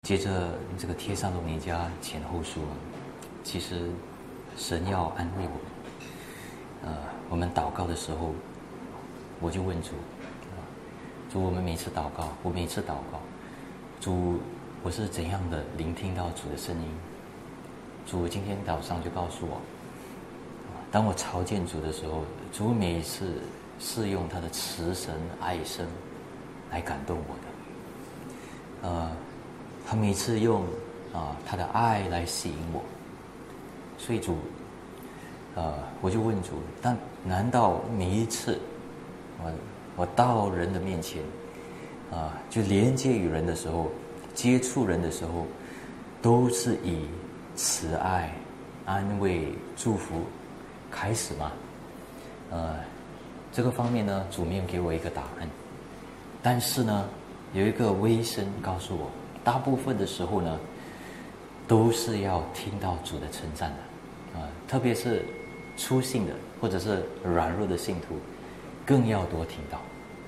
接着这个帖撒罗尼迦前后书啊，其实神要安慰我们。我们祷告的时候，我就问主，主，我们每次祷告，主，我是怎样的聆听到主的声音？主今天早上就告诉我，当我朝见主的时候，主每一次是用他的慈声爱声来感动我的。他每次用他的爱来吸引我，所以主，我就问主，但难道每一次我到人的面前就连接与人的时候，接触人的时候，都是以慈爱、安慰、祝福开始吗？这个方面呢，主没有给我一个答案，但是呢，有一个微声告诉我，大部分的时候呢，都是要听到主的称赞的，特别是粗信的或者是软弱的信徒，更要多听到，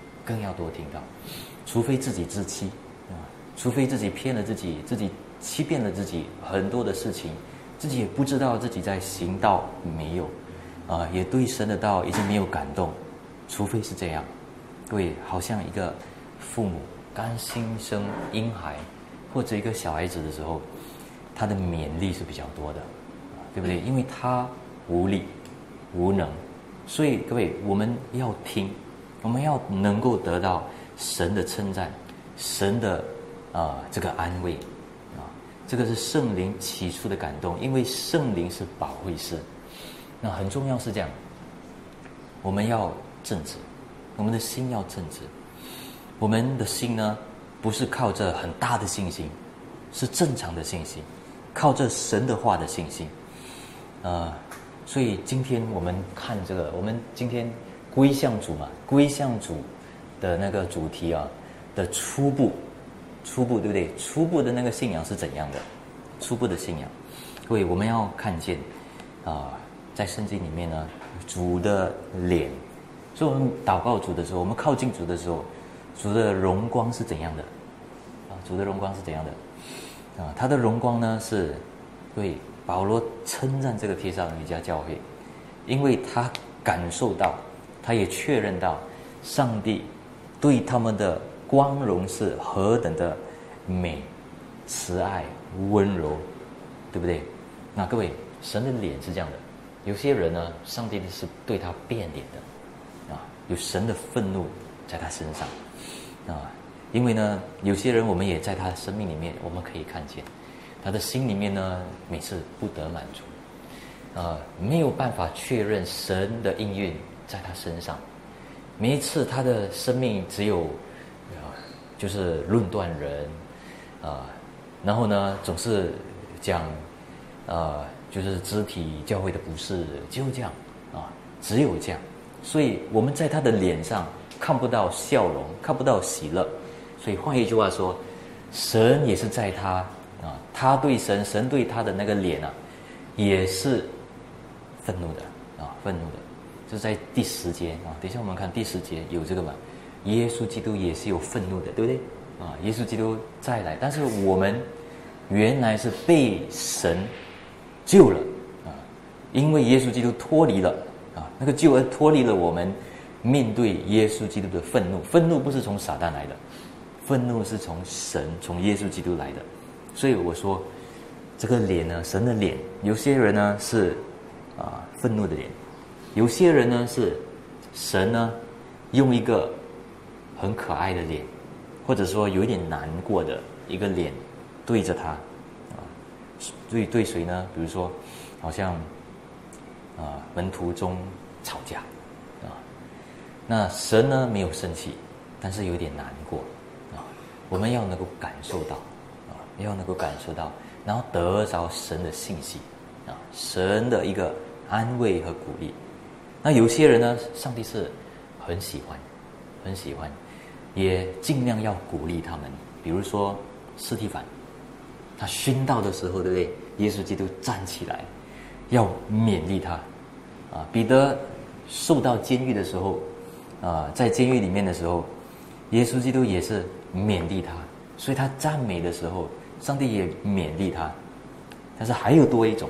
除非自己自欺，除非自己骗了自己，自己欺骗了自己很多的事情，自己也不知道自己在行道没有，也对神的道已经没有感动，除非是这样。对，好像一个父母刚新生婴孩或者一个小孩子的时候，他的勉励是比较多的，对不对？因为他无力无能，所以各位，我们要听，我们要能够得到神的称赞，神的这个安慰这个是圣灵起初的感动，因为圣灵是保惠师。那很重要是这样，我们要正直，我们的心要正直。我们的心呢，不是靠着很大的信心，是正常的信心，靠着神的话的信心。所以今天我们看这个，我们今天归向主嘛，归向主的那个主题的初步对不对？初步的那个信仰是怎样的？初步的信仰，各位，我们要看见在圣经里面呢，主的脸。所以我们祷告主的时候，我们靠近主的时候，主的荣光是怎样的？主的荣光是怎样的？他的荣光呢是，对，保罗称赞这个帖撒罗尼迦教会，因为他感受到，他也确认到，上帝对他们的光荣是何等的美、慈爱、温柔，对不对？那各位，神的脸是这样的，有些人呢，上帝是对他变脸的，有神的愤怒在他身上，因为呢，有些人我们也在他的生命里面，我们可以看见，他的心里面呢，每次不得满足，没有办法确认神的应允在他身上，每一次他的生命只有就是论断人，然后呢，总是讲就是肢体教会的不是，就这样只有这样，所以我们在他的脸上看不到笑容，看不到喜乐。所以换一句话说，神也是在他他对神，神对他的那个脸也是愤怒的愤怒的。就是在第10节等一下我们看第10节有这个嘛，耶稣基督也是有愤怒的，对不对？耶稣基督再来，但是我们原来是被神救了因为耶稣基督脱离了那个救恩脱离了我们面对耶稣基督的愤怒。愤怒不是从撒旦来的，愤怒是从神，从耶稣基督来的。所以我说这个脸呢，神的脸，有些人呢是愤怒的脸，有些人呢是神呢用一个很可爱的脸，或者说有一点难过的一个脸对着他对谁呢？比如说好像门徒中吵架那神呢没有生气，但是有点难过我们要能够感受到要能够感受到，然后得着神的信息神的一个安慰和鼓励。那有些人呢，上帝是很喜欢，也尽量要鼓励他们。比如说司提反，他殉道的时候，对不对？耶稣基督站起来要勉励他彼得受到监狱的时候在监狱里面的时候，耶稣基督也是勉励他，所以他赞美的时候， 上帝也勉励他。但是还有多一种，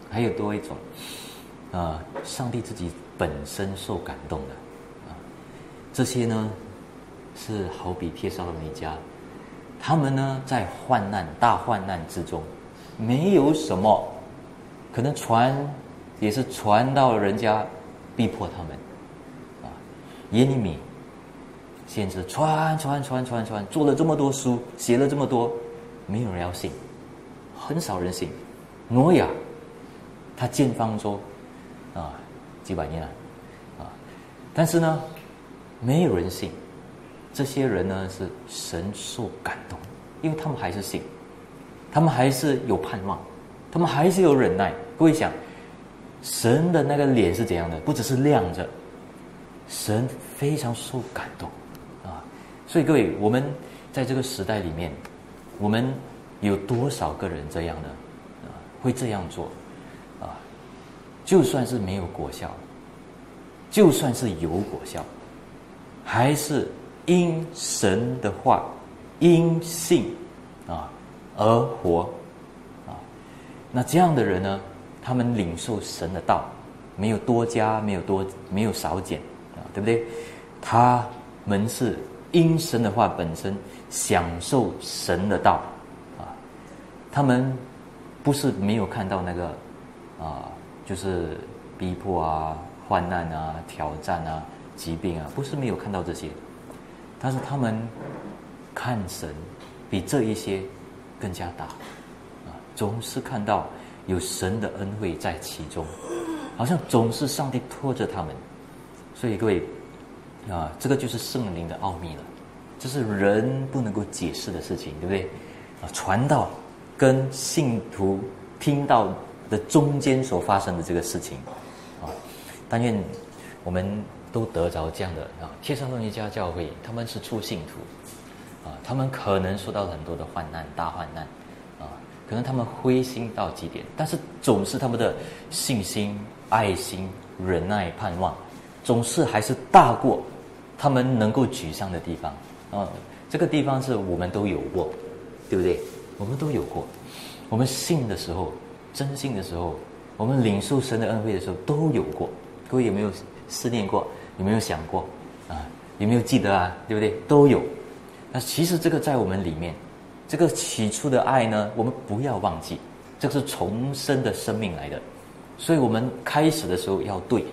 上帝自己本身受感动的这些呢，是好比帖撒罗尼迦，他们呢在大患难之中，没有什么，可能传也是传到人家逼迫他们耶利米先知传，做了这么多书，写了这么多，没有人要信，很少人信。挪亚他建方舟几百年了但是呢没有人信。这些人呢是神受感动，因为他们还是信，他们还是有盼望，他们还是有忍耐。各位想，神的那个脸是怎样的？不只是亮着，神非常受感动所以各位，我们在这个时代里面，我们有多少个人这样呢？会这样做就算是没有果效，就算是有果效，还是因神的话，因信而活那这样的人呢，他们领受神的道，没有多加，没有少减对不对？他们是因神的话本身享受神的道他们不是没有看到那个就是逼迫患难挑战疾病不是没有看到这些，但是他们看神比这一些更加大总是看到有神的恩惠在其中，好像总是上帝拖着他们。所以各位这个就是圣灵的奥秘了，这是人不能够解释的事情，对不对传道跟信徒听到的中间所发生的这个事情但愿我们都得着这样的帖撒罗尼迦教会，他们是初信徒他们可能受到很多的大患难可能他们灰心到极点，但是总是他们的信心、爱心、忍耐、盼望，总是还是大过他们能够沮丧的地方这个地方是我们都有过，对不对？我们都有过，我们信的时候，真信的时候，我们领受神的恩惠的时候都有过。各位有没有思念过？有没有想过有没有记得对不对？都有。那其实这个在我们里面，这个起初的爱呢，我们不要忘记，这是重生的生命来的。所以我们开始的时候要对，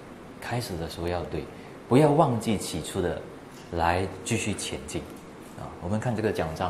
不要忘记起初的，来继续前进我们看这个讲章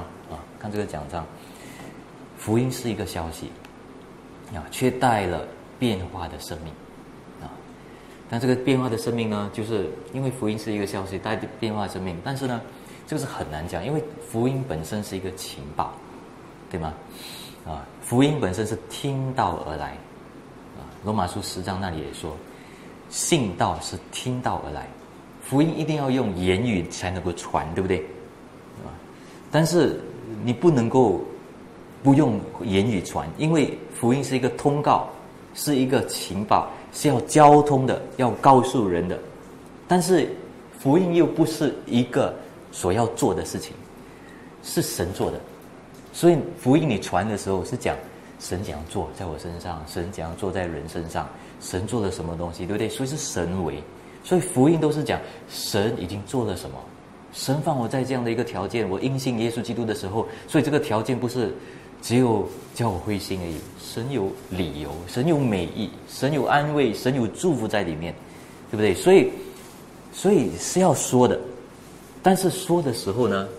福音是一个消息却带了变化的生命但这个变化的生命呢，就是因为福音是一个消息带变化的生命，但是呢这个是很难讲，因为福音本身是一个情报，对吗福音本身是听道而来罗马书10章那里也说，信道是听道而来，福音一定要用言语才能够传，对不对但是你不能够不用言语传，因为福音是一个通告，是一个情报，是要交通的，要告诉人的。但是福音又不是一个所要做的事情，是神做的。所以福音你传的时候是讲神怎样做在我身上，神怎样做在人身上，神做了什么东西，对不对？所以是神为，所以福音都是讲神已经做了什么，神放我在这样的一个条件，我因信耶稣基督的时候，所以这个条件不是只有叫我灰心而已，神有理由，神有美意，神有安慰，神有祝福在里面，对不对？所以是要说的，但是说的时候呢，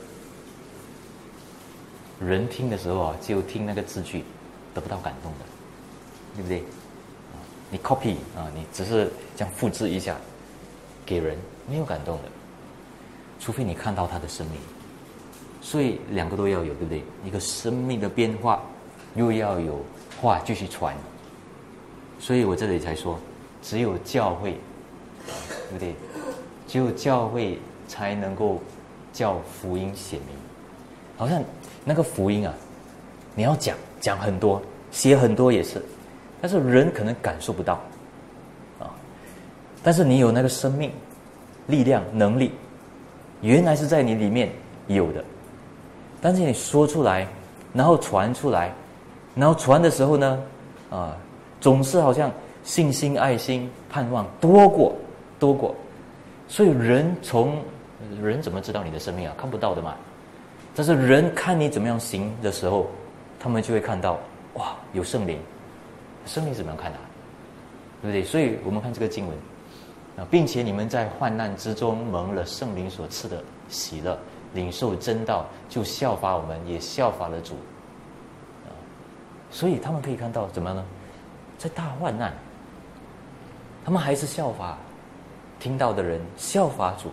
人听的时候只有听那个字句，得不到感动的，对不对你 copy 你只是这样复制一下给人，没有感动的，除非你看到他的生命。所以两个都要有，对不对？一个生命的变化，又要有话继续传。所以我这里才说，只有教会，对不对？只有教会才能够叫福音显明。好像那个福音你要讲很多，写很多也是，但是人可能感受不到但是你有那个生命、力量、能力，原来是在你里面有的。但是你说出来， 然后传出来，然后传的时候呢，总是好像信心、爱心、盼望多过，所以人怎么知道你的生命啊？看不到的嘛。但是人看你怎么样行的时候，他们就会看到，哇，有圣灵，圣灵怎么样看啊？对不对？所以我们看这个经文并且你们在患难之中蒙了圣灵所赐的喜乐，领受真道，就效法我们，也效法了主。所以他们可以看到怎么呢？在大患难，他们还是效法听到的人，效法主。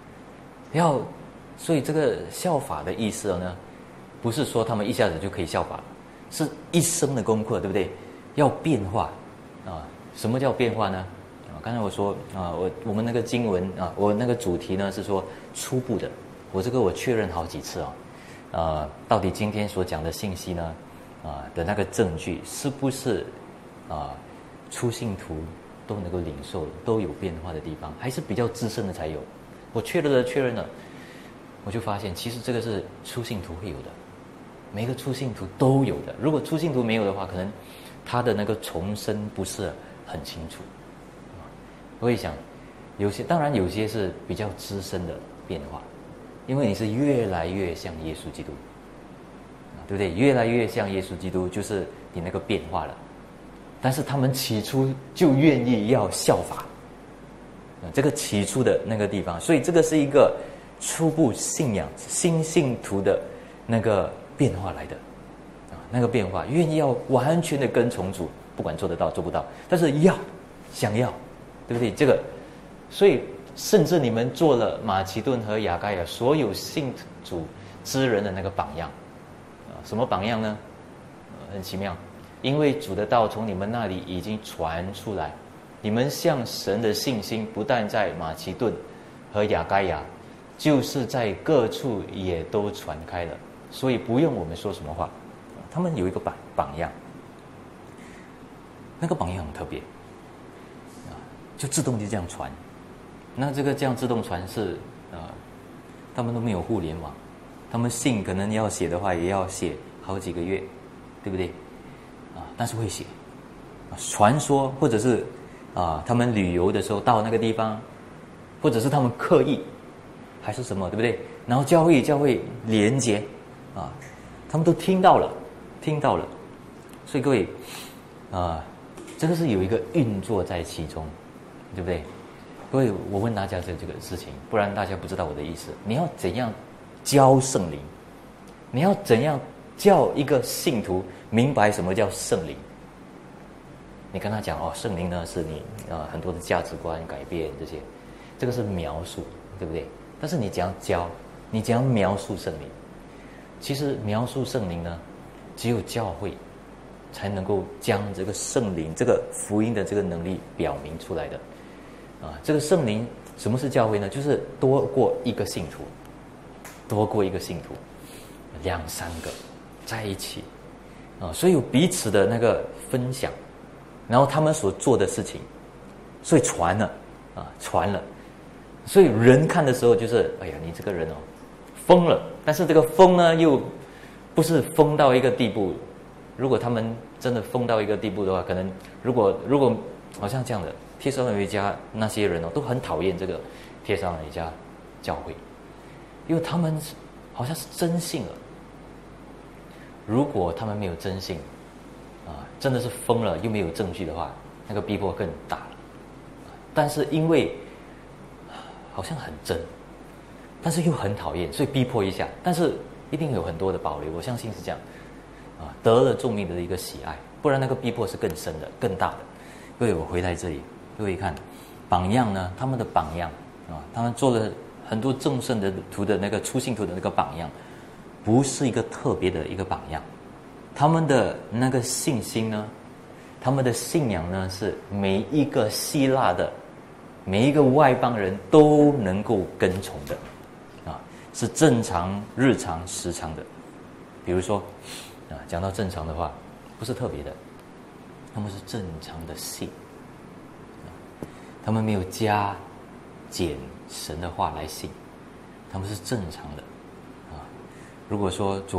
所以这个效法的意思呢，不是说他们一下子就可以效法，是一生的功课，对不对？要变化什么叫变化呢？刚才我说我们那个经文我那个主题呢是说初步的，我确认好几次到底今天所讲的信息呢的那个证据是不是初信徒都能够领受，都有变化的地方，还是比较资深的才有？我确认了，我就发现其实这个是初信徒会有的，每个初信徒都有的。如果初信徒没有的话，可能他的那个重生不是很清楚。我会想，当然有些是比较资深的变化，因为你是越来越像耶稣基督，对不对？越来越像耶稣基督，就是你那个变化了。但是他们起初就愿意要效法，这个起初的那个地方，所以这个是一个初步信仰新信徒的那个变化来的那个变化，愿意要完全的跟从主，不管做得到做不到，但是想要，对不对？这个，所以甚至你们做了马其顿和亚该亚所有信主之人的那个榜样什么榜样呢？很奇妙，因为主的道从你们那里已经传出来，你们向神的信心不但在马其顿和亚该亚，就是在各处也都传开了，所以不用我们说什么话。他们有一个榜样，那个榜样很特别就自动就这样传。那这个这样自动传是他们都没有互联网，他们信可能要写的话也要写好几个月，对不对但是会写传说，或者是他们旅游的时候到那个地方，或者是他们刻意还是什么，对不对？然后教会连结他们都听到了。所以各位这个是有一个运作在其中，对不对？各位，我问大家这个事情，不然大家不知道我的意思。你要怎样教圣灵？你要怎样叫一个信徒明白什么叫圣灵？你跟他讲圣灵呢是你很多的价值观改变这些，这个是描述，对不对？但是你怎样教？你怎样描述圣灵？其实描述圣灵呢，只有教会才能够将这个圣灵这个福音的这个能力表明出来的这个圣灵，什么是教会呢？就是多过一个信徒2-3个在一起所以有彼此的那个分享，然后他们所做的事情，所以传了。所以人看的时候就是哎呀，你这个人疯了。但是这个疯呢又不是疯到一个地步，如果他们真的疯到一个地步的话，可能如果好像这样的帖撒罗尼迦那些人都很讨厌这个帖撒罗尼迦教会，因为他们好像是真信了。如果他们没有真信真的是疯了又没有证据的话，那个逼迫更大了。但是因为好像很真，但是又很讨厌，所以逼迫一下，但是一定有很多的保留，我相信是这样得了众民的一个喜爱，不然那个逼迫是更深的更大的。各位，我回来这里，各位看榜样呢，他们的榜样他们做了很多众圣的徒的那个初信徒的那个榜样，不是一个特别的一个榜样。他们的那个信心呢，他们的信仰呢，是每一个希腊的每一个外邦人都能够跟从的是正常日常时常的。比如说讲到正常的话，不是特别的，他们是正常的信他们没有加减神的话来信，他们是正常的如果说主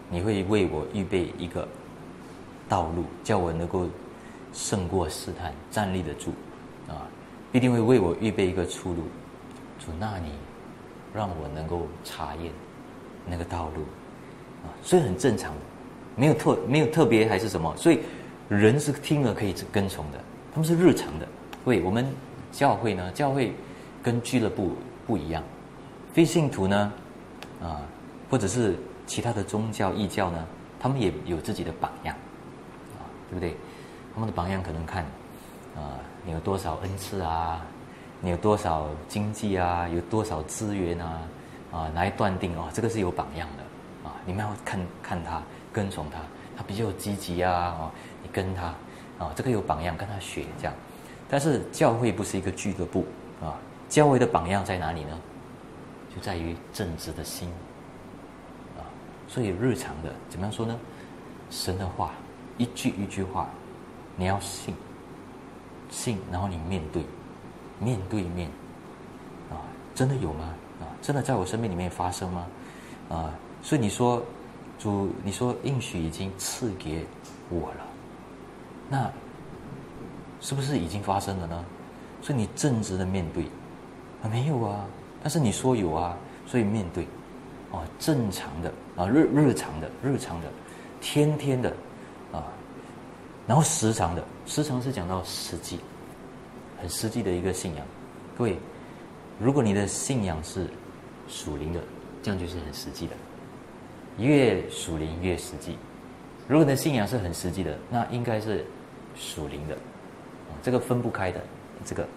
你会为我预备一个道路，叫我能够胜过试探，站立得住啊！必定会为我预备一个出路。主，那你让我能够查验那个道路啊，所以很正常的，没有特别还是什么，所以人是听了可以跟从的，他们是日常的。对，我们教会呢，教会跟俱乐部不一样，非信徒呢，或者是其他的宗教异教呢，他们也有自己的榜样，对不对？他们的榜样可能看，你有多少恩赐啊，你有多少经济啊，有多少资源啊，来断定这个是有榜样的你们要看他，跟从他，他比较积极啊，你跟他这个有榜样，跟他学这样。但是教会不是一个俱乐部教会的榜样在哪里呢？就在于正直的心所以日常的怎么样说呢？神的话一句一句话，你要信，然后你面对面真的有吗？真的在我生命里面发生吗？所以你说主，你说应许已经赐给我了，那是不是已经发生了呢？所以你正直的面对没有啊，但是你说有啊，所以面对正常的日常的，天天的然后时常的，时常是讲到实际，很实际的一个信仰。各位，如果你的信仰是属灵的，这样就是很实际的，越属灵越实际。如果你的信仰是很实际的，那应该是属灵的这个分不开的。这个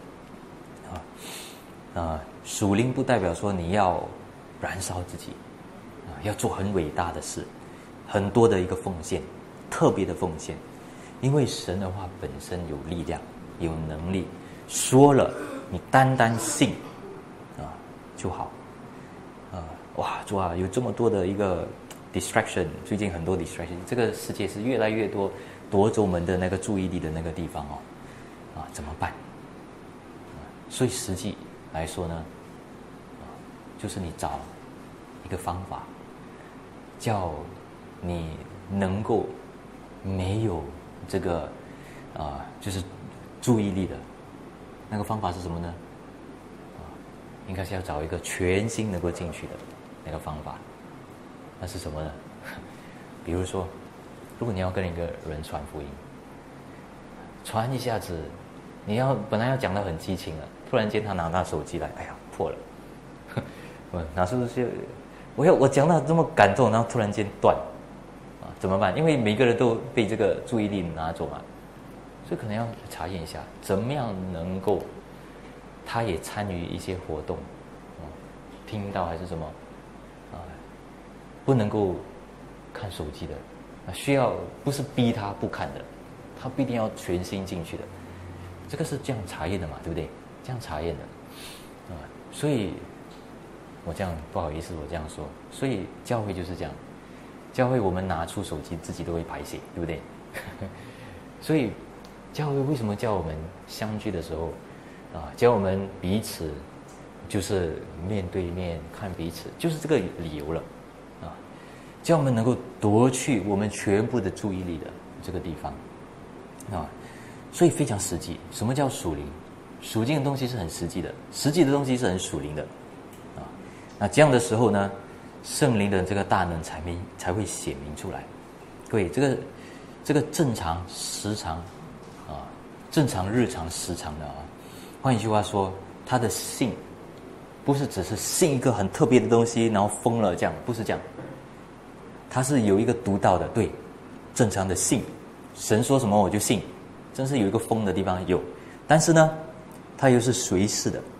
属灵不代表说你要燃烧自己要做很伟大的事，很多的一个奉献，特别的奉献。因为神的话本身有力量，有能力，说了你单单信就好哇，主啊，有这么多的一个 distraction， 最近很多 distraction， 这个世界是越来越多夺走我们的那个注意力的那个地方怎么办？所以实际来说呢就是你找一个方法，叫你能够没有这个就是注意力的那个方法是什么呢？应该是要找一个全心能够进去的那个方法。那是什么呢？比如说，如果你要跟一个人传福音，传一下子，本来要讲得很激情了，突然间他拿手机来，哎呀，破了。哪是不是？我讲到这么感动，然后突然间断怎么办？因为每个人都被这个注意力拿走嘛，所以可能要查验一下，怎么样能够他也参与一些活动听到还是什么不能够看手机的需要不是逼他不看的，他必定要全心进去的。这个是这样查验的嘛，对不对？这样查验的所以我这样不好意思，我这样说，所以教会就是这样。教会我们拿出手机自己都会排泄，对不对？所以教会为什么叫我们相聚的时候教我们彼此就是面对面看彼此，就是这个理由了叫我们能够夺去我们全部的注意力的这个地方所以非常实际。什么叫属灵？属灵的东西是很实际的，实际的东西是很属灵的那这样的时候呢，圣灵的这个大能才会显明出来。各位，这个正常时常正常日常时常的换一句话说，他的信不是只是信一个很特别的东西然后疯了这样，不是这样。他是有一个独到的，对，正常的信，神说什么我就信，真是有一个疯的地方有，但是呢他又是随时的，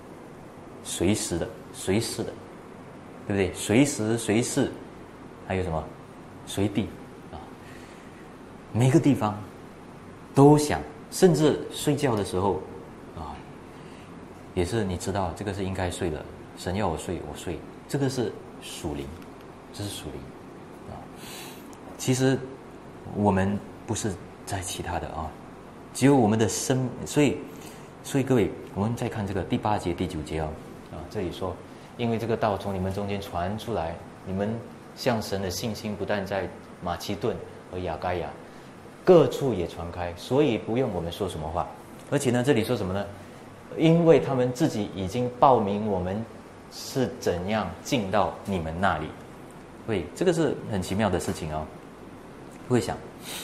对不对？随时随事，还有什么随地每个地方都想，甚至睡觉的时候也是你知道这个是应该睡的，神要我睡我睡，这个是属灵，这是属灵其实我们不是在其他的只有我们的生，所以各位，我们再看这个第8节第9节这里说，因为这个道从你们中间传出来，你们向神的信心不但在马其顿和亚该亚各处也传开，所以不用我们说什么话。而且呢，这里说什么呢？因为他们自己已经报名我们是怎样进到你们那里。对，这个是很奇妙的事情哦。会想，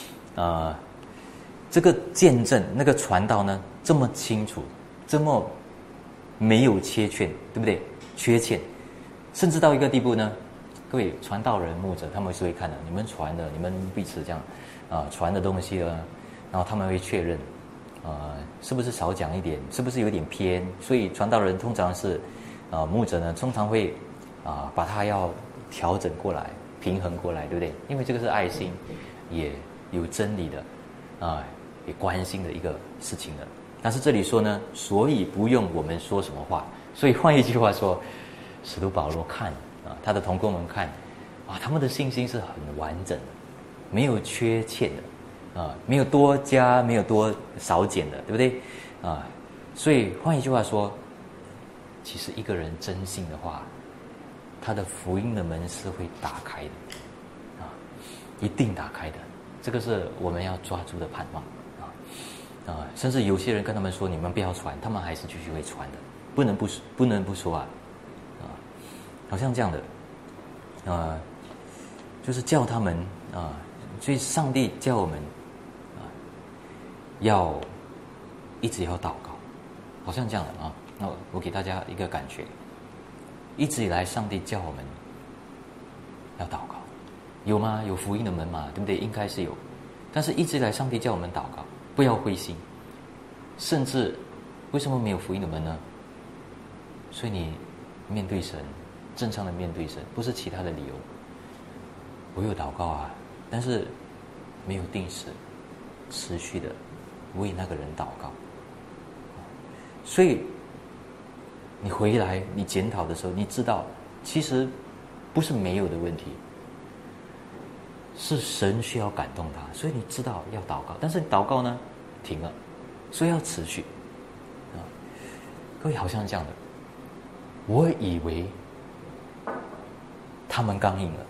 这个见证那个传道呢，这么清楚，这么没有缺欠，对不对？缺欠，甚至到一个地步呢，各位传道人、牧者，他们是会看的，你们传的，你们彼此这样传的东西呢，然后他们会确认，是不是少讲一点，是不是有点偏？所以传道人通常是，牧者呢，通常会把它要调整过来，平衡过来，对不对？因为这个是爱心，也有真理的，也关心的一个事情的。但是这里说呢，所以不用我们说什么话。所以换一句话说，使徒保罗看他的同工们看，他们的信心是很完整的，没有缺欠的，没有多加，没有多少减的，对不对？所以换一句话说，其实一个人真信的话，他的福音的门是会打开的，一定打开的。这个是我们要抓住的盼望甚至有些人跟他们说，你们不要传，他们还是继续会传的，不能不说好像这样的就是叫他们所以上帝叫我们要一直要祷告，好像这样的那我给大家一个感觉，一直以来上帝叫我们要祷告，有吗？有福音的门嘛，对不对？应该是有，但是一直以来上帝叫我们祷告，不要灰心，甚至为什么没有福音的门呢？所以你面对神，正常的面对神，不是其他的理由。我有祷告但是没有定时持续的为那个人祷告。所以你回来你检讨的时候，你知道其实不是没有的问题，是神需要感动他，所以你知道要祷告，但是祷告呢停了，所以要持续各位好像这样的，我以为他们刚硬了，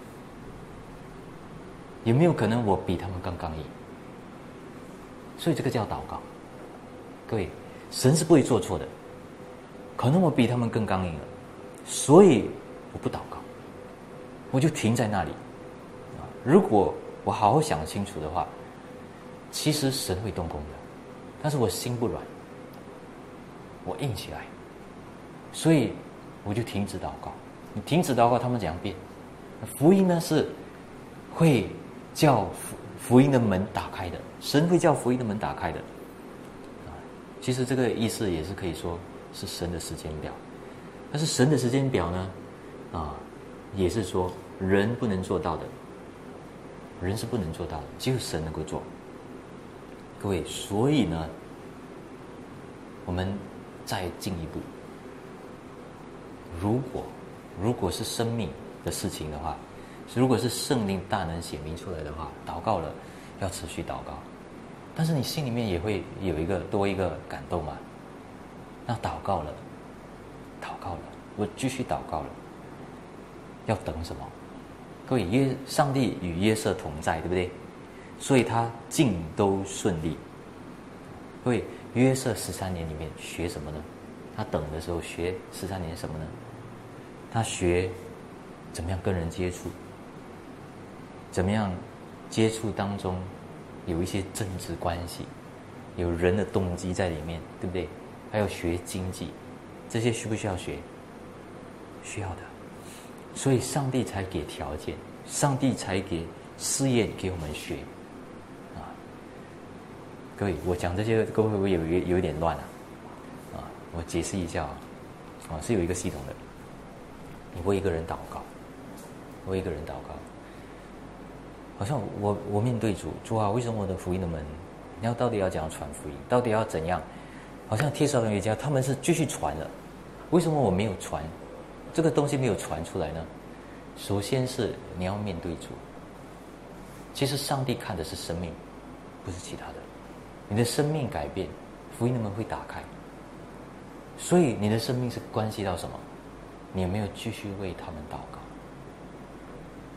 有没有可能我比他们更刚硬？所以这个叫祷告。各位，神是不会做错的，可能我比他们更刚硬了，所以我不祷告，我就停在那里。如果我好好想清楚的话，其实神会动工的，但是我心不软，我硬起来，所以我就停止祷告。你停止祷告，他们怎样变？福音呢是会叫福音的门打开的，神会叫福音的门打开的。其实这个意思也是可以说是神的时间表，但是神的时间表呢，也是说人不能做到的，人是不能做到的，只有神能够做。各位，所以呢，我们再进一步，如果是生命的事情的话，如果是圣灵大能显明出来的话，祷告了要持续祷告，但是你心里面也会有多一个感动嘛。那祷告了，我继续祷告了，要等什么？各位，上帝与约瑟同在，对不对？所以他尽都顺利。各位，约瑟13年里面学什么呢？他等的时候学13年什么呢？他学怎么样跟人接触，怎么样接触当中有一些政治关系，有人的动机在里面，对不对？还有学经济，这些需不需要学？需要的。所以上帝才给条件，上帝才给试验给我们学各位，我讲这些各位会不会有一点乱我解释一下是有一个系统的。你为一个人祷告，好像我面对主啊，为什么我的福音的门，你到底要怎样传福音？到底要怎样？好像帖撒罗尼迦他们是继续传了，为什么我没有传？这个东西没有传出来呢？首先是你要面对主。其实上帝看的是生命，不是其他的。你的生命改变，福音的门会打开。所以你的生命是关系到什么？你有没有继续为他们祷告？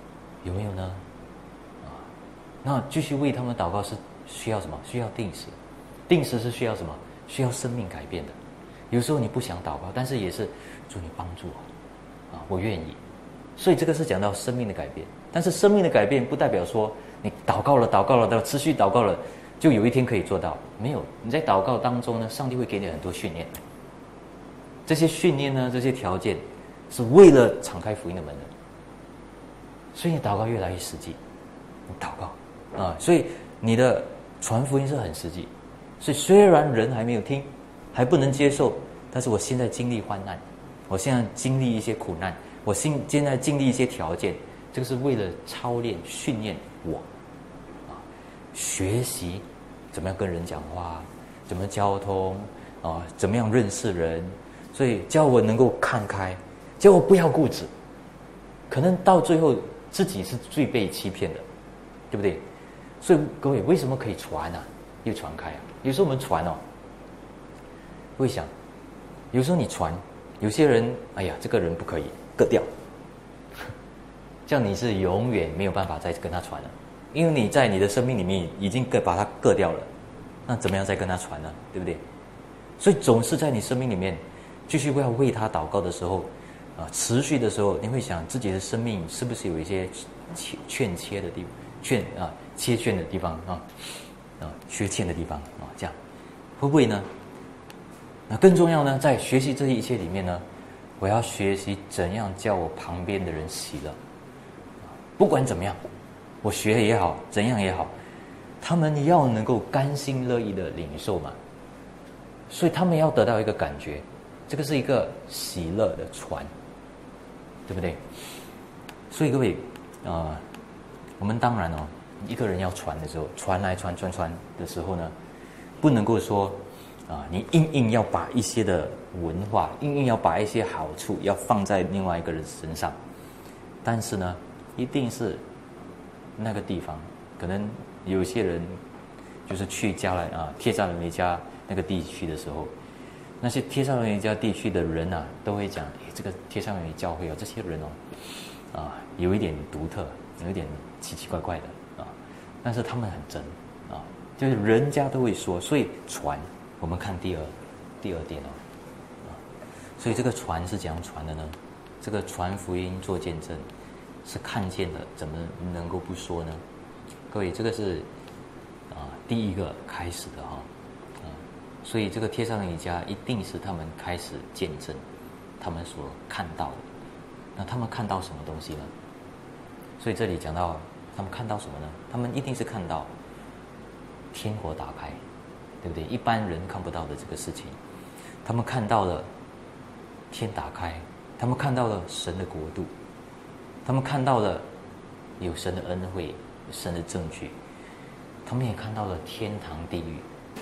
有没有呢？那继续为他们祷告是需要什么？需要定时。定时是需要什么？需要生命改变的。有时候你不想祷告，但是也是主你帮助我，我愿意。所以这个是讲到生命的改变。但是生命的改变不代表说你祷告了，持续祷告了，就有一天可以做到。没有，你在祷告当中呢，上帝会给你很多训练。这些训练呢，这些条件是为了敞开福音的门的。所以你祷告越来越实际，你祷告所以你的传福音是很实际。所以虽然人还没有听，还不能接受，但是我现在经历患难，我现在经历一些苦难，我现在经历一些条件，这个是为了操练训练我学习怎么样跟人讲话，怎么交通怎么样认识人。所以叫我能够看开，叫我不要固执。可能到最后自己是最被欺骗的，对不对？所以各位为什么可以传又传开有时候我们传会想，有时候你传，有些人哎呀这个人不可以割掉，这样你是永远没有办法再跟他传了，因为你在你的生命里面已经把他割掉了，那怎么样再跟他传呢？对不对？所以总是在你生命里面继续要为他祷告的时候持续的时候，你会想自己的生命是不是有一些欠缺的地方，缺陷的地方缺欠的地方这样会不会呢？那更重要呢，在学习这一切里面呢，我要学习怎样叫我旁边的人喜乐。不管怎么样，我学也好，怎样也好，他们要能够甘心乐意的领受嘛。所以他们要得到一个感觉，这个是一个喜乐的传，对不对？所以各位我们当然一个人要传的时候，传来传的时候呢，不能够说你硬要把一些的文化，硬要把一些好处要放在另外一个人身上。但是呢，一定是那个地方，可能有些人就是去帖撒罗尼迦那个地区的时候，那些帖撒罗尼迦地区的人都会讲，这个帖撒罗尼教会这些人有一点独特，有一点奇奇怪怪的但是他们很真就是人家都会说。所以传，我们看第二点所以这个传是怎样传的呢？这个传福音做见证是看见的，怎么能够不说呢？各位，这个是第一个开始的所以这个帖撒罗尼迦一定是他们开始见证他们所看到的。那他们看到什么东西呢？所以这里讲到他们看到什么呢？他们一定是看到天国打开，对不对？一般人看不到的这个事情，他们看到了天打开，他们看到了神的国度，他们看到了有神的恩惠，有神的证据，他们也看到了天堂地狱。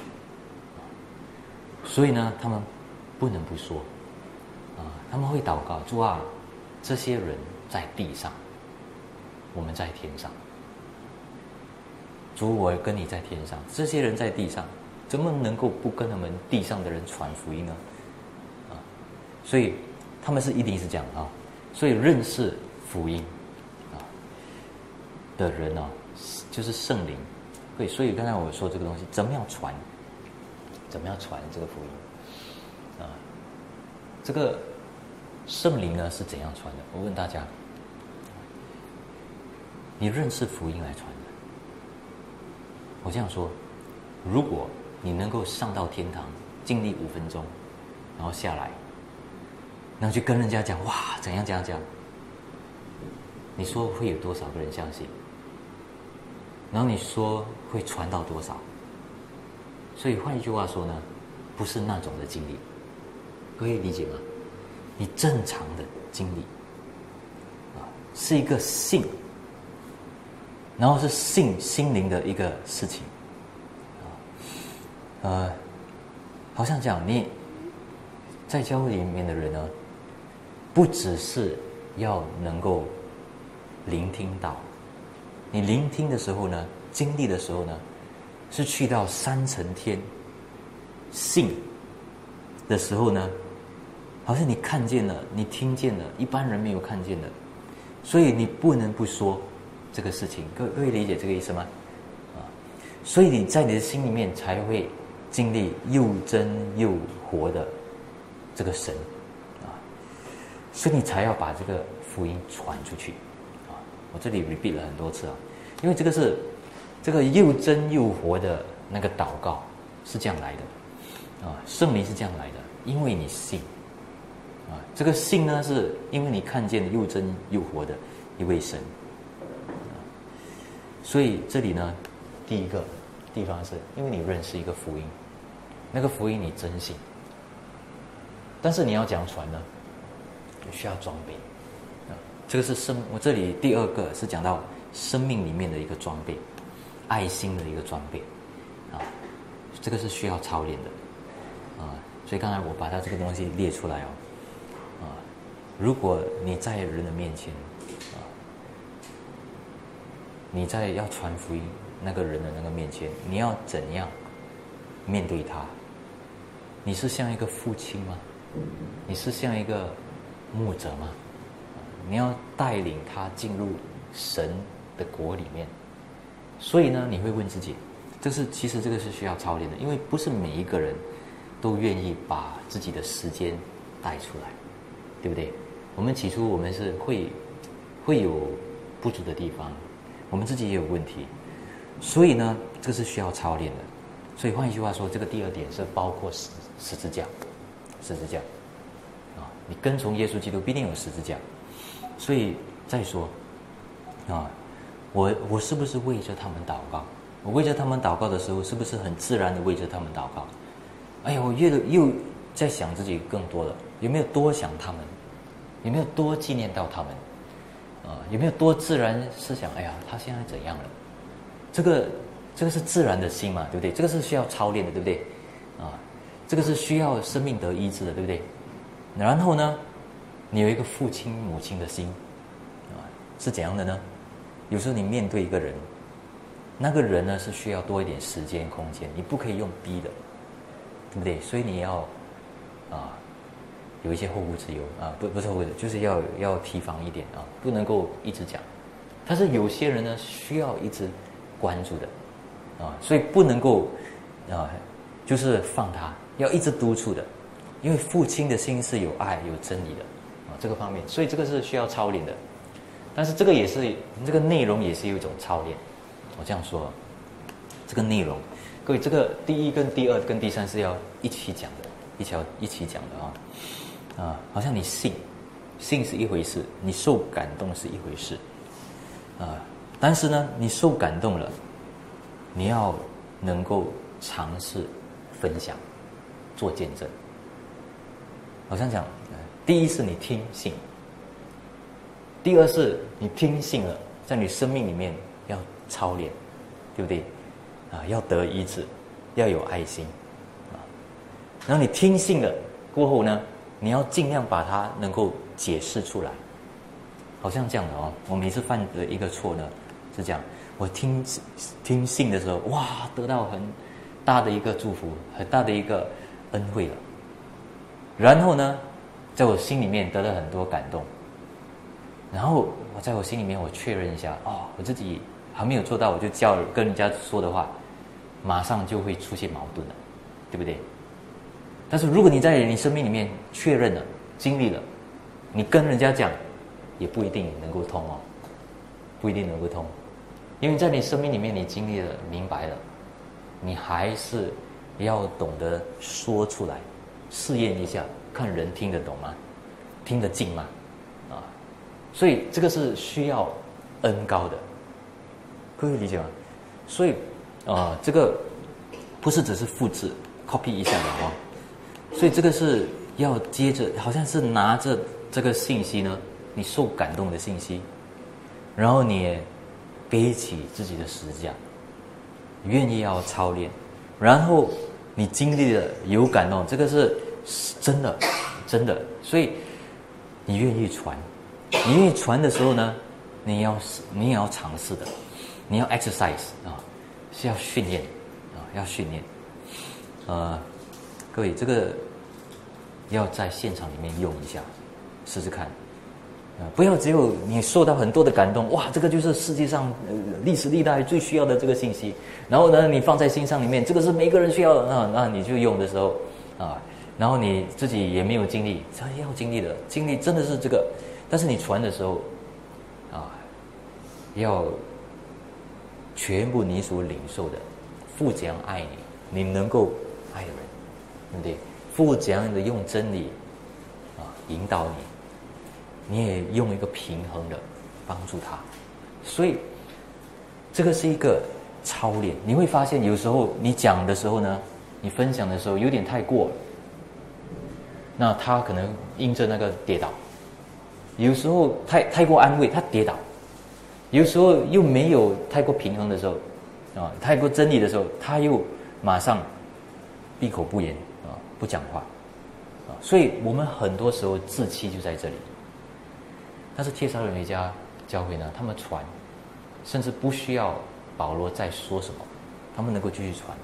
所以呢，他们不能不说他们会祷告，主啊，这些人在地上，我们在天上。主，我跟你在天上，这些人在地上，怎么能够不跟他们地上的人传福音呢？所以他们一定是这样所以认识福音的人就是圣灵。对，所以刚才我说这个东西怎么样传这个福音这个圣灵呢是怎样传的？我问大家，你认识福音来传的？我这样说，如果你能够上到天堂，经历5分钟，然后下来，然后去跟人家讲哇怎样，你说会有多少个人相信？然后你说会传到多少？所以换一句话说呢，不是那种的经历，可以理解吗？你正常的经历是一个信，然后是心灵的一个事情好像讲你在教会里面的人呢，不只是要能够聆听到，你聆听的时候呢，经历的时候呢，是去到3层天信的时候呢，好像你看见了，你听见了，一般人没有看见的，所以你不能不说， 这个事情，各位理解这个意思吗？所以你在你的心里面才会经历又真又活的这个神所以你才要把这个福音传出去我这里 repeat 了很多次因为这个是这个又真又活的那个祷告是这样来的圣灵是这样来的，因为你信这个信呢，是因为你看见了又真又活的一位神所以这里呢，第一个地方是因为你认识一个福音，那个福音你真信，但是你要怎样传呢？你需要装备这个是我这里第二个是讲到生命里面的一个装备，爱心的一个装备这个是需要操练的所以刚才我把它这个东西列出来如果你在人的面前你在要传福音那个人的那个面前，你要怎样面对他？你是像一个父亲吗？你是像一个牧者吗？你要带领他进入神的国里面。所以呢，你会问自己，其实这个是需要操练的，因为不是每一个人都愿意把自己的时间带出来，对不对？我们起初我们是会有不足的地方，我们自己也有问题，所以呢，这是需要操练的。所以换一句话说，这个第二点是包括十字架你跟从耶稣基督必定有十字架。所以再说我是不是为着他们祷告？我为着他们祷告的时候，是不是很自然的为着他们祷告？哎呀，我又在想自己更多了，有没有多想他们？有没有多纪念到他们？有没有多自然思想？哎呀，他现在怎样了？这个是自然的心嘛，对不对？这个是需要操练的，对不对？这个是需要生命得医治的，对不对？然后呢，你有一个父亲母亲的心是怎样的呢？有时候你面对一个人，那个人呢是需要多一点时间空间，你不可以用逼的，对不对？所以你要有一些后顾之忧不是后顾，就是要提防一点不能够一直讲。但是有些人呢需要一直关注的所以不能够就是放他，要一直督促的，因为父亲的心是有爱有真理的这个方面，所以这个是需要操练的。但是这个内容也是有一种操练。我这样说，这个内容，各位，这个第一跟第二跟第三是要一起讲的，一起讲的好像你信是一回事，你受感动是一回事但是呢，你受感动了，你要能够尝试分享，做见证。好像讲，第一是你听信，第二是你听信了，在你生命里面要操练，对不对要得医治，要有爱心然后你听信了过后呢，你要尽量把它能够解释出来。好像这样的我每次犯的一个错呢是这样，我听信的时候，哇，得到很大的一个祝福，很大的一个恩惠了。然后呢，在我心里面得到很多感动，然后我在我心里面我确认一下我自己还没有做到，我就跟人家说的话，马上就会出现矛盾了，对不对？但是如果你在你生命里面确认了，经历了，你跟人家讲也不一定能够通不一定能够通，因为在你生命里面你经历了，明白了，你还是要懂得说出来，试验一下，看人听得懂吗？听得进吗？所以这个是需要恩高的，各位理解吗？所以这个不是只是复制 copy 一下的所以这个是要接着，好像是拿着这个信息呢，你受感动的信息，然后你也背起自己的十字架，愿意要操练，然后你经历了有感动，这个是真的，所以你愿意传，你愿意传的时候呢，你也要尝试的，你要 exercise 是要训练要训练。各位，这个要在现场里面用一下，试试看。 不要只有你受到很多的感动，哇，这个就是世界上历史历代最需要的这个信息，然后呢，你放在心上里面，这个是每个人需要的啊，那你就用的时候啊，然后你自己也没有经历，这要经历的，经历真的是这个，但是你传的时候啊，要全部你所领受的，父怎样爱你，你能够爱人，对不对？父怎样的用真理啊引导你，你也用一个平衡的帮助他，所以这个是一个操练。你会发现有时候你讲的时候呢，你分享的时候有点太过了，那他可能因着那个跌倒，有时候太过安慰他跌倒，有时候又没有太过平衡的时候啊，太过真理的时候，他又马上闭口不言啊，不讲话啊，所以我们很多时候志气就在这里。但是帖撒罗尼迦教会呢，他们传，甚至不需要保罗再说什么，他们能够继续传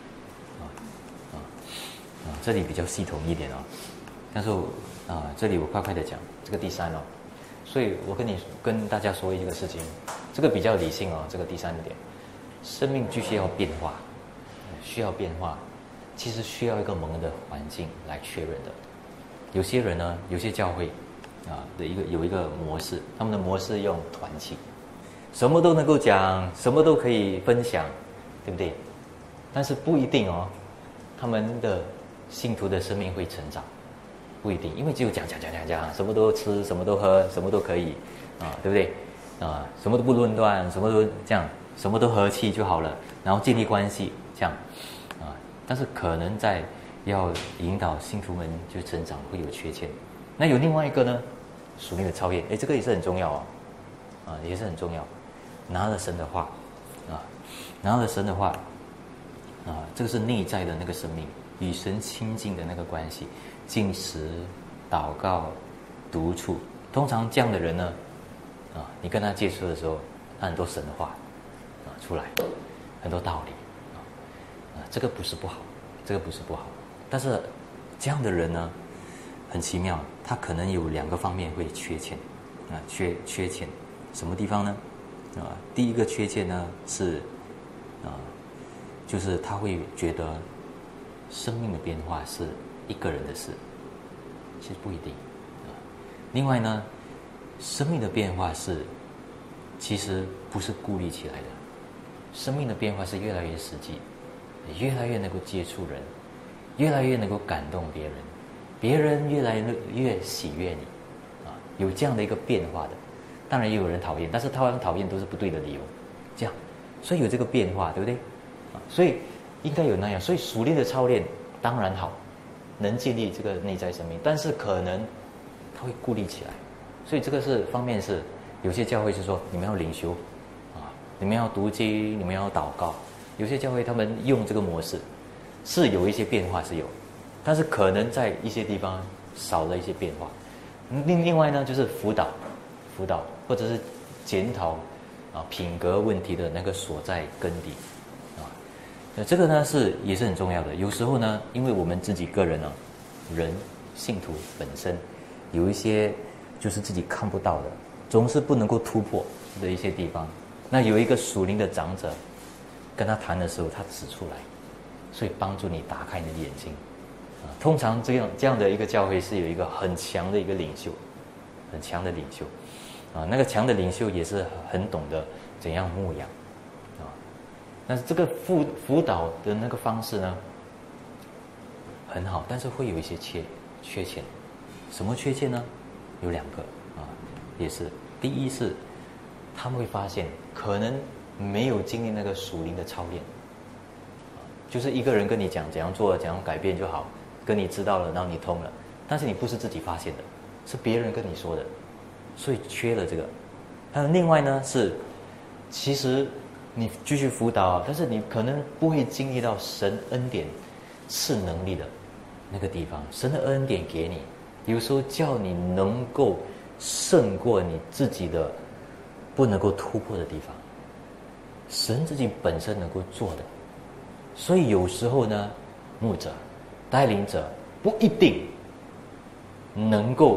这里比较系统一点哦，但是这里我快快的讲这个第三哦，所以我跟大家说一个事情，这个比较理性哦，这个第三点，生命必须要变化，需要变化，其实需要一个蒙的环境来确认的。有些人呢，有些教会有一个模式，他们的模式用团契，什么都能够讲，什么都可以分享，对不对？但是不一定哦，他们的信徒的生命会成长，不一定，因为只有讲，什么都吃，什么都喝，什么都可以对不对什么都不论断，什么都这样，什么都和气就好了，然后建立关系这样但是可能在要引导信徒们就成长会有缺陷。那有另外一个呢，属灵的操练，这个也是很重要也是很重要。拿了神的话拿了神的话这个是内在的那个生命，与神亲近的那个关系，进食、祷告、独处。通常这样的人呢你跟他接触的时候，他很多神的话出来，很多道理这个不是不好，这个不是不好，但是这样的人呢，很奇妙，他可能有2个方面会缺欠缺欠。什么地方呢第一个缺欠呢是就是他会觉得生命的变化是一个人的事，其实不一定另外呢，生命的变化其实不是孤立起来的，生命的变化是越来越实际，越来越能够接触人，越来越能够感动别人，别人越来越喜悦你有这样的一个变化的。当然也有人讨厌，但是他们讨厌都是不对的理由，这样，所以有这个变化，对不对所以应该有那样。所以属灵的操练当然好，能建立这个内在生命，但是可能它会孤立起来。所以这个方面是有些教会是说你们要灵修你们要读经，你们要祷告。有些教会他们用这个模式是有一些变化是有，但是可能在一些地方少了一些变化。另外呢，就是辅导或者是检讨品格问题的那个所在根底这个呢也是很重要的。有时候呢，因为我们自己个人人信徒本身有一些就是自己看不到的，总是不能够突破的一些地方，那有一个属灵的长者跟他谈的时候，他指出来，所以帮助你打开你的眼睛通常这样的一个教会是有一个很强的一个领袖，很强的领袖那个强的领袖也是很懂得怎样牧养但是这个辅导的那个方式呢很好，但是会有一些缺陷。什么缺陷呢？有2个也是。第一是他们会发现可能没有经历那个属灵的操练就是一个人跟你讲怎样做怎样改变就好，跟你知道了，然后你通了，但是你不是自己发现的，是别人跟你说的，所以缺了这个。还有另外呢是，其实你继续辅导，但是你可能不会经历到神恩典赐能力的那个地方。神的恩典给你，有时候叫你能够胜过你自己的不能够突破的地方，神自己本身能够做的。所以有时候呢，牧者带领者不一定能够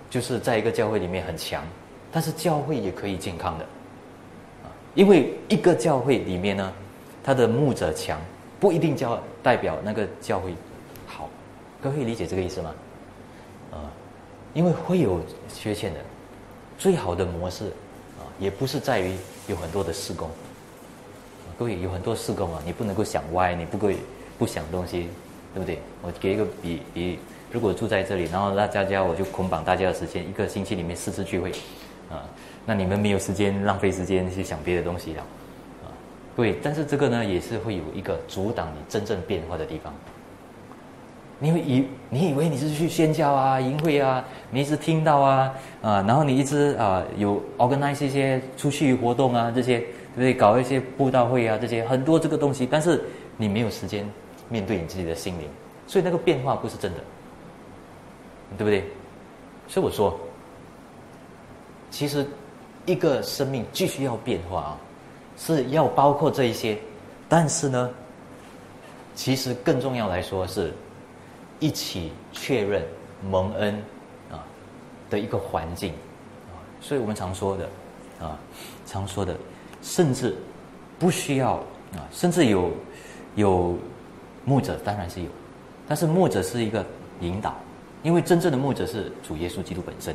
就是在一个教会里面很强，但是教会也可以健康的，因为一个教会里面呢，他的牧者强，不一定代表那个教会好，各位理解这个意思吗？因为会有缺陷的，最好的模式也不是在于有很多的事工，各位有很多事工你不能够想歪，你不想东西，对不对？我给一个比，如果住在这里，然后大家我就捆绑大家的时间，一个星期里面4次聚会，那你们没有时间，浪费时间去想别的东西了，各位，但是这个呢，也是会有一个阻挡你真正变化的地方。你以为你是去宣教啊、营会啊，你一直听到然后你一直有 organize 一些出去活动啊，这些对不对？搞一些布道会啊，这些很多这个东西，但是你没有时间面对你自己的心灵，所以那个变化不是真的，对不对？所以我说，其实一个生命继续要变化是要包括这一些，但是呢，其实更重要来说是一起确认蒙恩的一个环境所以我们常说的，甚至不需要甚至有牧者，当然是有，但是牧者是一个引导，因为真正的牧者是主耶稣基督本身。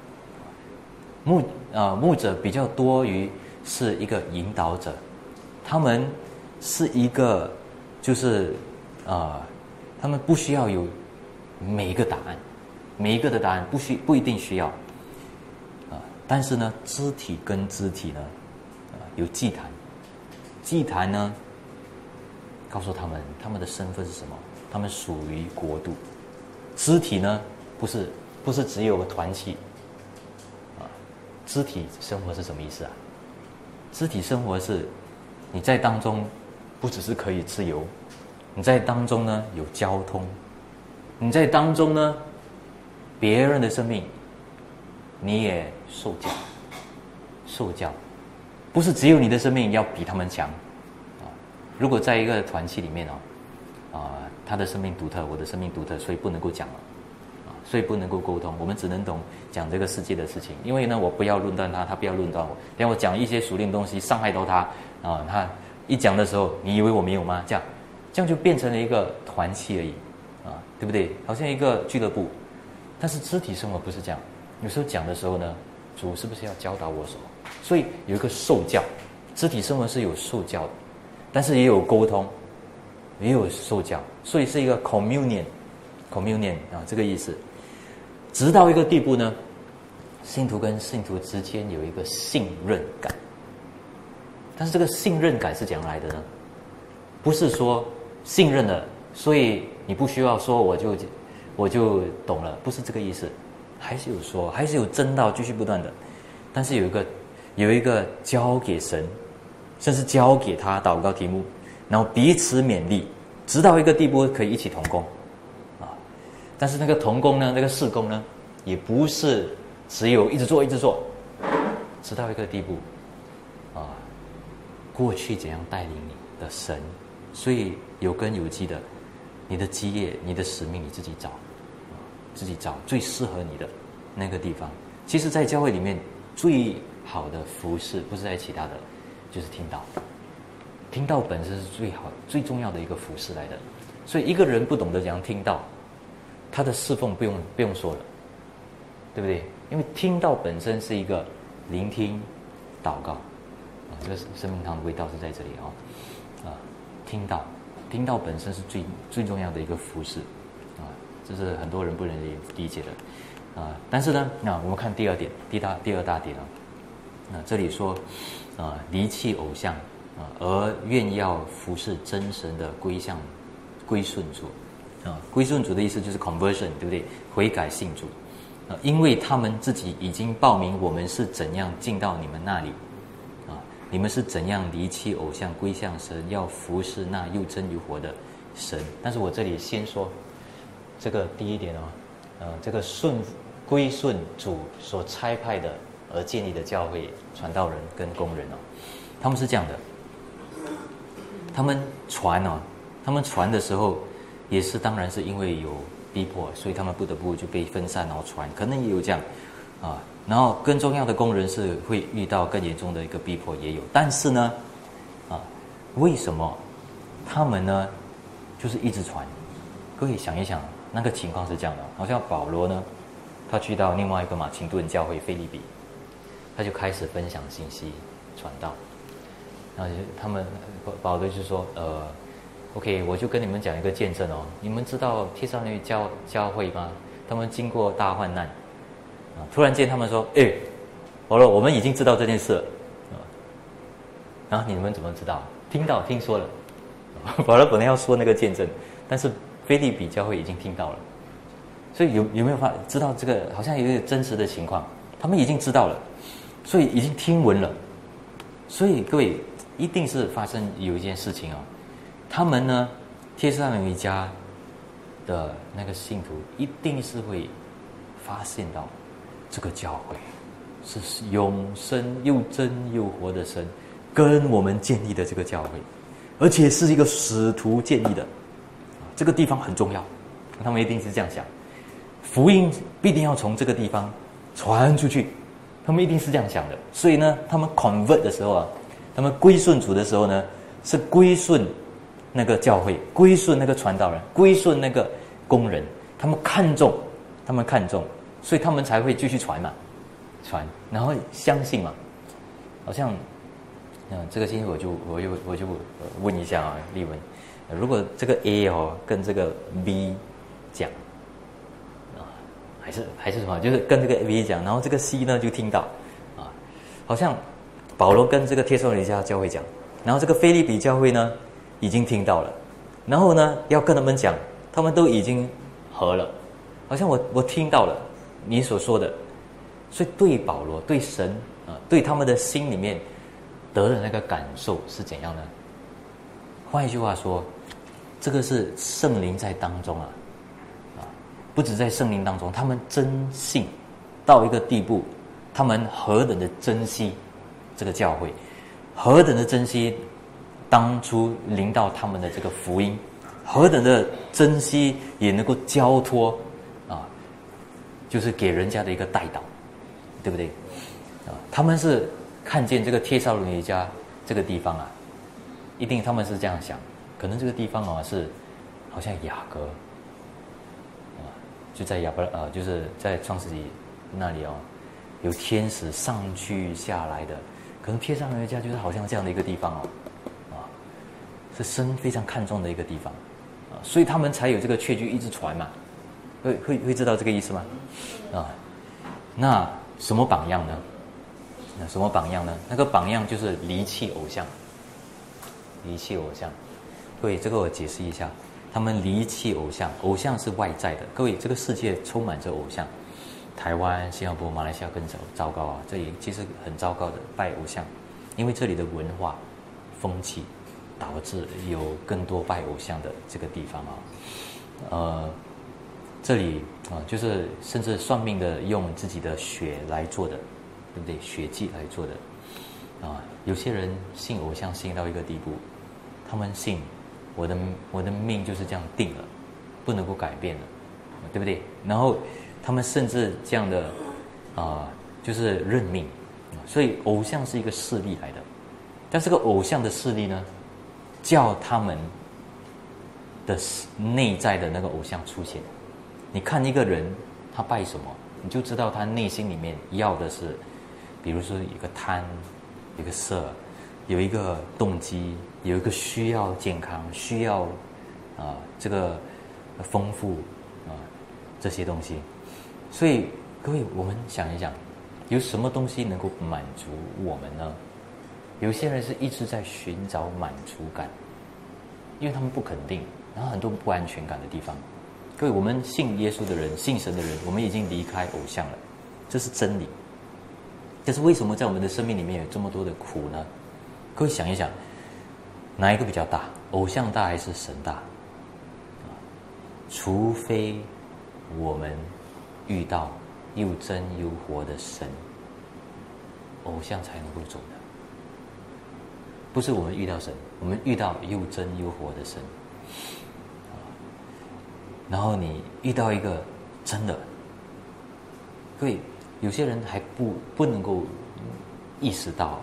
牧者比较多于是一个引导者，他们是一个就是他们不需要有每一个答案，每一个的答案不一定需要但是呢，肢体跟肢体呢有祭坛，祭坛呢告诉他们的身份是什么，他们属于国度。肢体呢不是只有个团契肢体生活是什么意思肢体生活是你在当中不只是可以自由，你在当中呢有交通，你在当中呢别人的生命你也受教，不是只有你的生命要比他们强如果在一个团契里面他的生命独特，我的生命独特，所以不能够讲了所以不能够沟通，我们只能懂讲这个世界的事情。因为呢，我不要论断他，他不要论断我。等我讲一些属灵东西伤害到他他一讲的时候，你以为我没有吗？这样就变成了一个团契而已对不对？好像一个俱乐部。但是肢体生活不是这样，有时候讲的时候呢，主是不是要教导我什么？所以有一个受教，肢体生活是有受教的，但是也有沟通，也有受教，所以是一个 communion 这个意思。直到一个地步呢，信徒跟信徒之间有一个信任感。但是这个信任感是怎样来的呢？不是说信任了，所以你不需要说我就懂了，不是这个意思。还是有说，还是有真道继续不断的，但是有一个交给神，甚至交给他祷告题目，然后彼此勉励，直到一个地步可以一起同工但是那个同工呢，那个事工呢，也不是只有一直做，直到一个地步过去怎样带领你的神，所以有根有基的，你的基业、你的使命你自己找最适合你的那个地方。其实在教会里面最好的服事不是在其他的，就是听道本身是最好最重要的一个服事来的。所以一个人不懂得怎样听道，他的侍奉不用说了，对不对？因为听道本身是一个聆听祷告这个生命堂的味道是在这里听道本身是最重要的一个服事这是很多人不能理解的但是呢我们看第二大点这里说离弃偶像而愿要服侍真神的归顺主归顺主的意思就是 conversion， 对不对？悔改信主因为他们自己已经报明我们是怎样进到你们那里你们是怎样离弃偶像归向神，要服侍那又真又活的神。但是我这里先说这个第一点这个归顺主所差派的而建立的教会传道人跟工人他们是这样的，他们传的时候也是当然是因为逼迫，所以他们不得不就被分散然后传，可能也有这样啊。然后更重要的工人是会遇到更严重的一个逼迫也有，但是呢，为什么他们呢就是一直传？各位想一想，那个情况是这样的，好像保罗呢，他去到另外一个马其顿教会腓立比，他就开始分享信息传道，然后他们保罗就说OK， 我就跟你们讲一个见证哦。你们知道帖撒罗尼迦教会吗？他们经过大患难突然间他们说：“保罗，我们已经知道这件事了然后你们怎么知道？听说了。保罗本来要说那个见证，但是腓立比教会已经听到了，所以有没有知道这个好像有点真实的情况？他们已经知道了，所以已经听闻了。所以各位一定是发生有一件事情他们呢，帖撒罗尼迦的那个信徒一定是会发现到这个教会是永生又真又活的神跟我们建立的这个教会，而且是一个使徒建立的，这个地方很重要，他们一定是这样想，福音必定要从这个地方传出去，他们一定是这样想的。所以呢，他们 convert 的时候他们归顺主的时候呢，是归顺那个教会，归顺那个传道人，归顺那个工人，他们看重，所以他们才会继续传，然后相信嘛。好像，这个星期我就问一下丽文，如果这个 A 跟这个 B 讲还是什么，就是跟这个 B 讲，然后这个 C 呢就听到好像保罗跟这个帖撒罗尼迦教会讲，然后这个腓立比教会呢已经听到了，然后呢要跟他们讲，他们都已经合了，好像我听到了你所说的，所以对保罗对神对他们的心里面得的那个感受是怎样呢？换一句话说，这个是圣灵在当中不止在圣灵当中，他们真信到一个地步，他们何等的珍惜这个教会，何等的珍惜当初临到他们的这个福音，何等的珍惜也能够交托就是给人家的一个代祷，对不对他们是看见这个帖撒罗尼迦这个地方一定他们是这样想，可能这个地方是好像雅各就在就是在创世纪那里有天使上去下来的，可能帖撒罗尼迦就是好像这样的一个地方是神非常看重的一个地方所以他们才有这个确据一直传嘛，会知道这个意思吗？那什么榜样呢？那个榜样就是离弃偶像。各位，这个我解释一下，他们离弃偶像，偶像是外在的。各位，这个世界充满着偶像，台湾、新加坡、马来西亚更糟糕这里其实很糟糕的拜偶像，因为这里的文化风气导致有更多拜偶像的这个地方这里就是甚至算命的用自己的血来做的，对不对？血祭来做的有些人信偶像信到一个地步，他们信我的命就是这样定了，不能够改变了，对不对？然后他们甚至这样的就是认命，所以偶像是一个势力来的，但这个偶像的势力呢，叫他们的内在的那个偶像出现。你看一个人他拜什么，你就知道他内心里面要的是，比如说有个贪，有个色，有一个动机，有一个需要健康，需要这个丰富这些东西。所以各位，我们想一想，有什么东西能够满足我们呢？有些人是一直在寻找满足感，因为他们不肯定，然后很多不安全感的地方。各位，我们信耶稣的人，信神的人，我们已经离开偶像了，这是真理。但是为什么在我们的生命里面有这么多的苦呢？各位想一想，哪一个比较大？偶像大还是神大？除非我们遇到又真又活的神，偶像才能够走的。不是我们遇到神，我们遇到又真又活的神。 然后你遇到一个真的，各位，有些人还不能够意识到，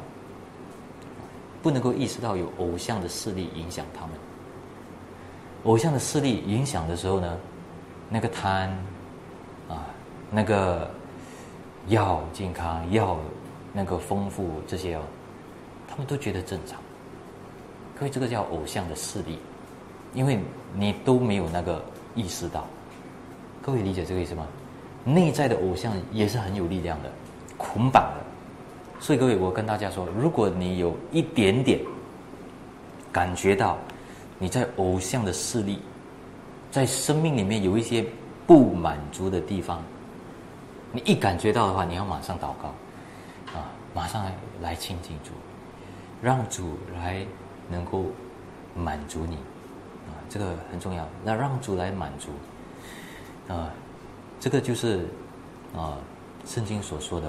有偶像的势力影响他们。偶像的势力影响的时候呢，那个贪啊，那个要健康，要那个丰富这些他们都觉得正常。各位，这个叫偶像的势力，因为你都没有那个意识到。各位理解这个意思吗？内在的偶像也是很有力量的，捆绑的。所以各位，我跟大家说，如果你有一点点感觉到你在偶像的势力，在生命里面有一些不满足的地方，你一感觉到的话，你要马上祷告马上来亲近主，让主来能够满足你这个很重要。那让主来满足这个就是圣经所说的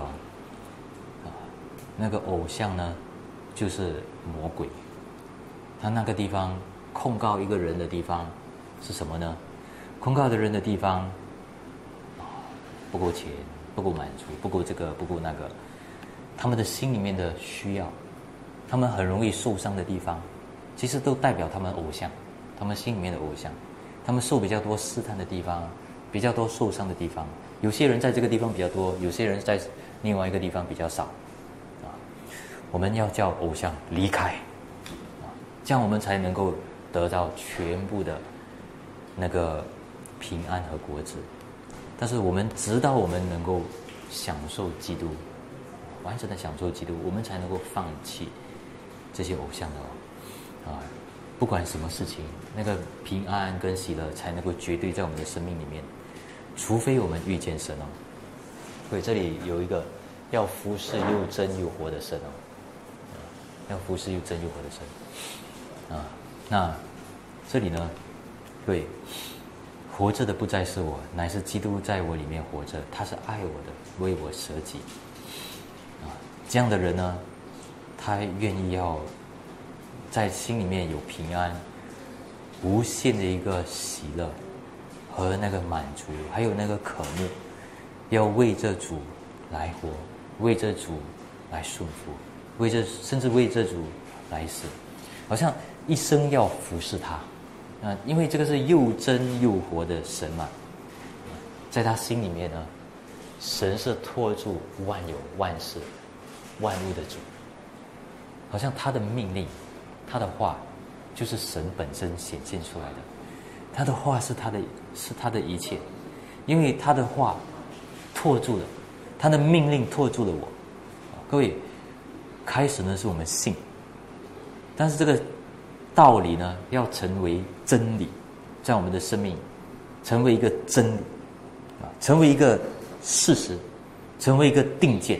那个偶像呢，就是魔鬼。他那个地方控告一个人的地方是什么呢？控告的人的地方不够钱，不够满足，不够这个，不够那个。他们的心里面的需要，他们很容易受伤的地方，其实都代表他们偶像，他们心里面的偶像。他们受比较多试探的地方，比较多受伤的地方。有些人在这个地方比较多，有些人在另外一个地方比较少我们要叫偶像离开这样我们才能够得到全部的那个平安和果子。但是我们直到我们能够享受基督，完整的享受基督，我们才能够放弃这些偶像的不管什么事情，那个平安跟喜乐才能够绝对在我们的生命里面，除非我们遇见神所以这里有一个要服侍又真又活的神要服侍又真又活的神那这里呢，对，活着的不再是我，乃是基督在我里面活着，他是爱我的，为我舍己这样的人呢，他愿意要在心里面有平安，无限的一个喜乐和那个满足，还有那个渴慕，要为这主来活，为这主来顺服，甚至为这主来死，好像一生要服侍他因为这个是又真又活的神嘛，在他心里面呢，神是托住万有万事万物的主，好像他的命令，他的话就是神本身显现出来的，他的话是他的一切，因为他的话托住了，他的命令托住了我。各位，开始呢是我们信，但是这个道理呢要成为真理，在我们的生命成为一个真理成为一个事实，成为一个定见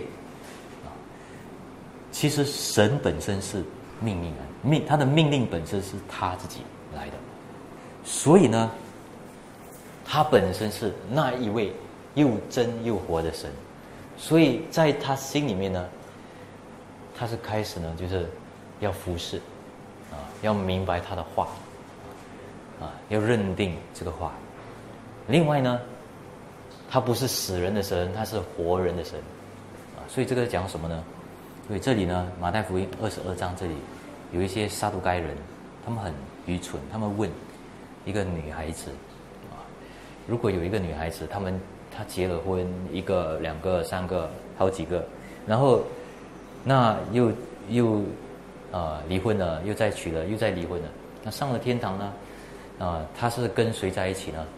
其实神本身是命令人，他的命令本身是他自己来的，所以呢他本身是那一位又真又活的神，所以在他心里面呢，他是开始呢就是要服侍要明白他的话要认定这个话。另外呢，他不是死人的神，他是活人的神所以这个讲什么呢？所以这里呢，马太福音22章这里有一些撒都该人，他们很愚蠢，他们问一个女孩子如果有一个女孩子，她结了婚，一个、两个、三个、好几个，然后那又离婚了，又再娶了，又再离婚了，那上了天堂呢？她是跟谁在一起呢？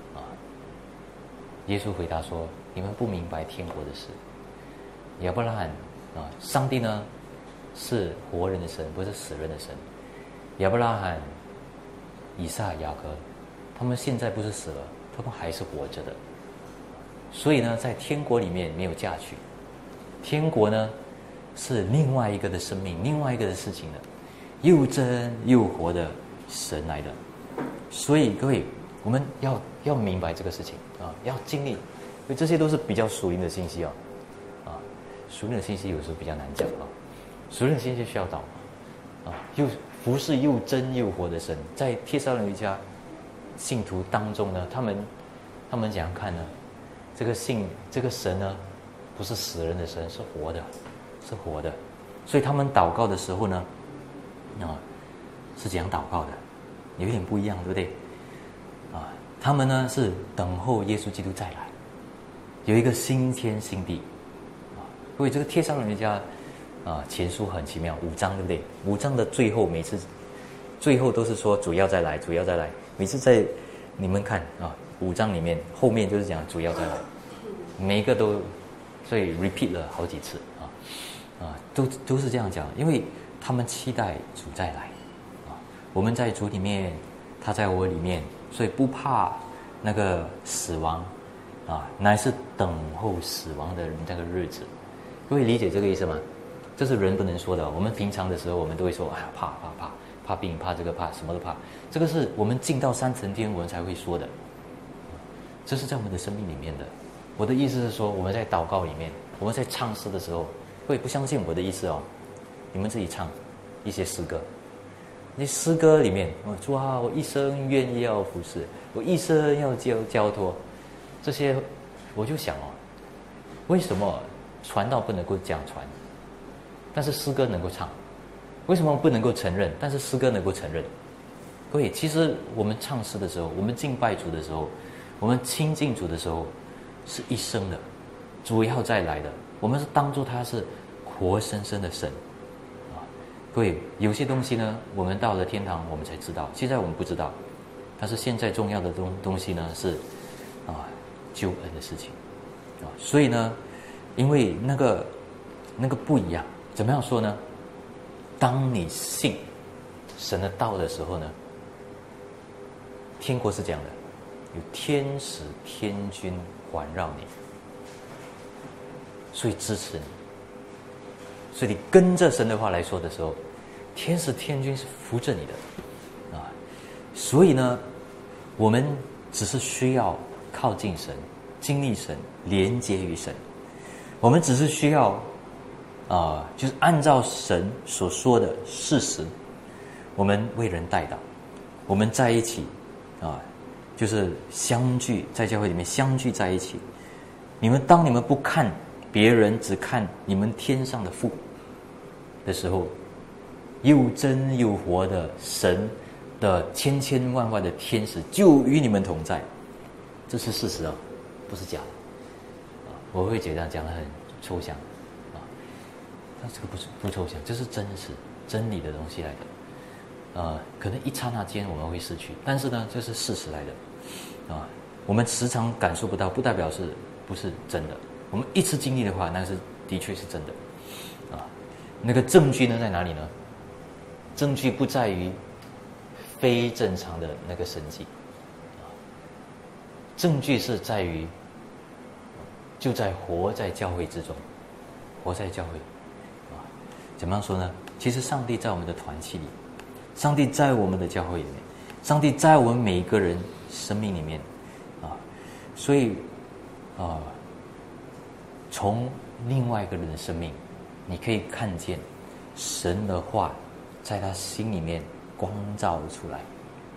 耶稣回答说：“你们不明白天国的事。亚伯拉罕上帝呢是活人的神，不是死人的神。亚伯拉罕、以撒、雅各，他们现在不是死了，他们还是活着的。所以呢，在天国里面没有嫁娶，天国呢是另外一个的生命，另外一个的事情的，又真又活的神来的。所以各位，我们要明白这个事情要经历，因为这些都是比较属灵的信息属灵的信息有时候比较难讲属灵的信息需要祷又服侍又真又活的神，在帖撒罗尼迦信徒当中呢，他们怎样看呢？这个神呢，不是死人的神，是活的，是活的。所以他们祷告的时候呢，是怎样祷告的？有点不一样，对不对？他们呢是等候耶稣基督再来，有一个新天新地。所以这个帖撒罗尼迦前书很奇妙，5章对不对？5章的最后，每次最后都是说主要再来，主要再来。每次在你们看5章里面后面就是讲主要再来，每一个都所以 repeat 了好几次都是这样讲，因为他们期待主再来我们在主里面，他在我里面，所以不怕那个死亡乃是等候死亡的人那个日子。各位理解这个意思吗？这是人不能说的。我们平常的时候，我们都会说怕病，怕这个，怕什么都怕。这个是我们进到3层天我们才会说的，这是在我们的生命里面的。我的意思是说，我们在祷告里面，我们在唱诗的时候，各位不相信我的意思你们自己唱一些诗歌。那诗歌里面，主啊，我一生愿意要服侍，我一生要交托，这些我就想为什么传道不能够这样传，但是诗歌能够唱？为什么不能够承认，但是诗歌能够承认？各位，其实我们唱诗的时候，我们敬拜主的时候，我们亲近主的时候，是一生的，主要再来的。我们是当作他是活生生的神各位，有些东西呢，我们到了天堂我们才知道，现在我们不知道。但是现在重要的东西呢是救恩的事情所以呢，因为那个不一样，怎么样说呢？当你信神的道的时候呢，天国是这样的，有天使天军环绕你，所以支持你。所以你跟着神的话来说的时候，天使天军是扶着你的所以呢，我们只是需要靠近神，经历神，连接于神。我们只是需要就是按照神所说的事实，我们为人代祷，我们在一起就是相聚在教会里面相聚在一起。当你们不看别人，只看你们天上的父的时候，又真又活的神的千千万万的天使就与你们同在，这是事实不是假的我会觉得讲得很抽象但这个不抽象，这是真实真理的东西来的可能一刹那间我们会失去，但是呢，这是事实来的我们时常感受不到，不代表是不是真的。我们一次经历的话，那是的确是真的那个证据呢在哪里呢？证据不在于非正常的那个神迹证据是在于就在活在教会之中，活在教会怎么样说呢？其实上帝在我们的团契里，上帝在我们的教会里面，上帝在我们每一个人生命里面所以从另外一个人的生命，你可以看见神的话在他心里面光照出来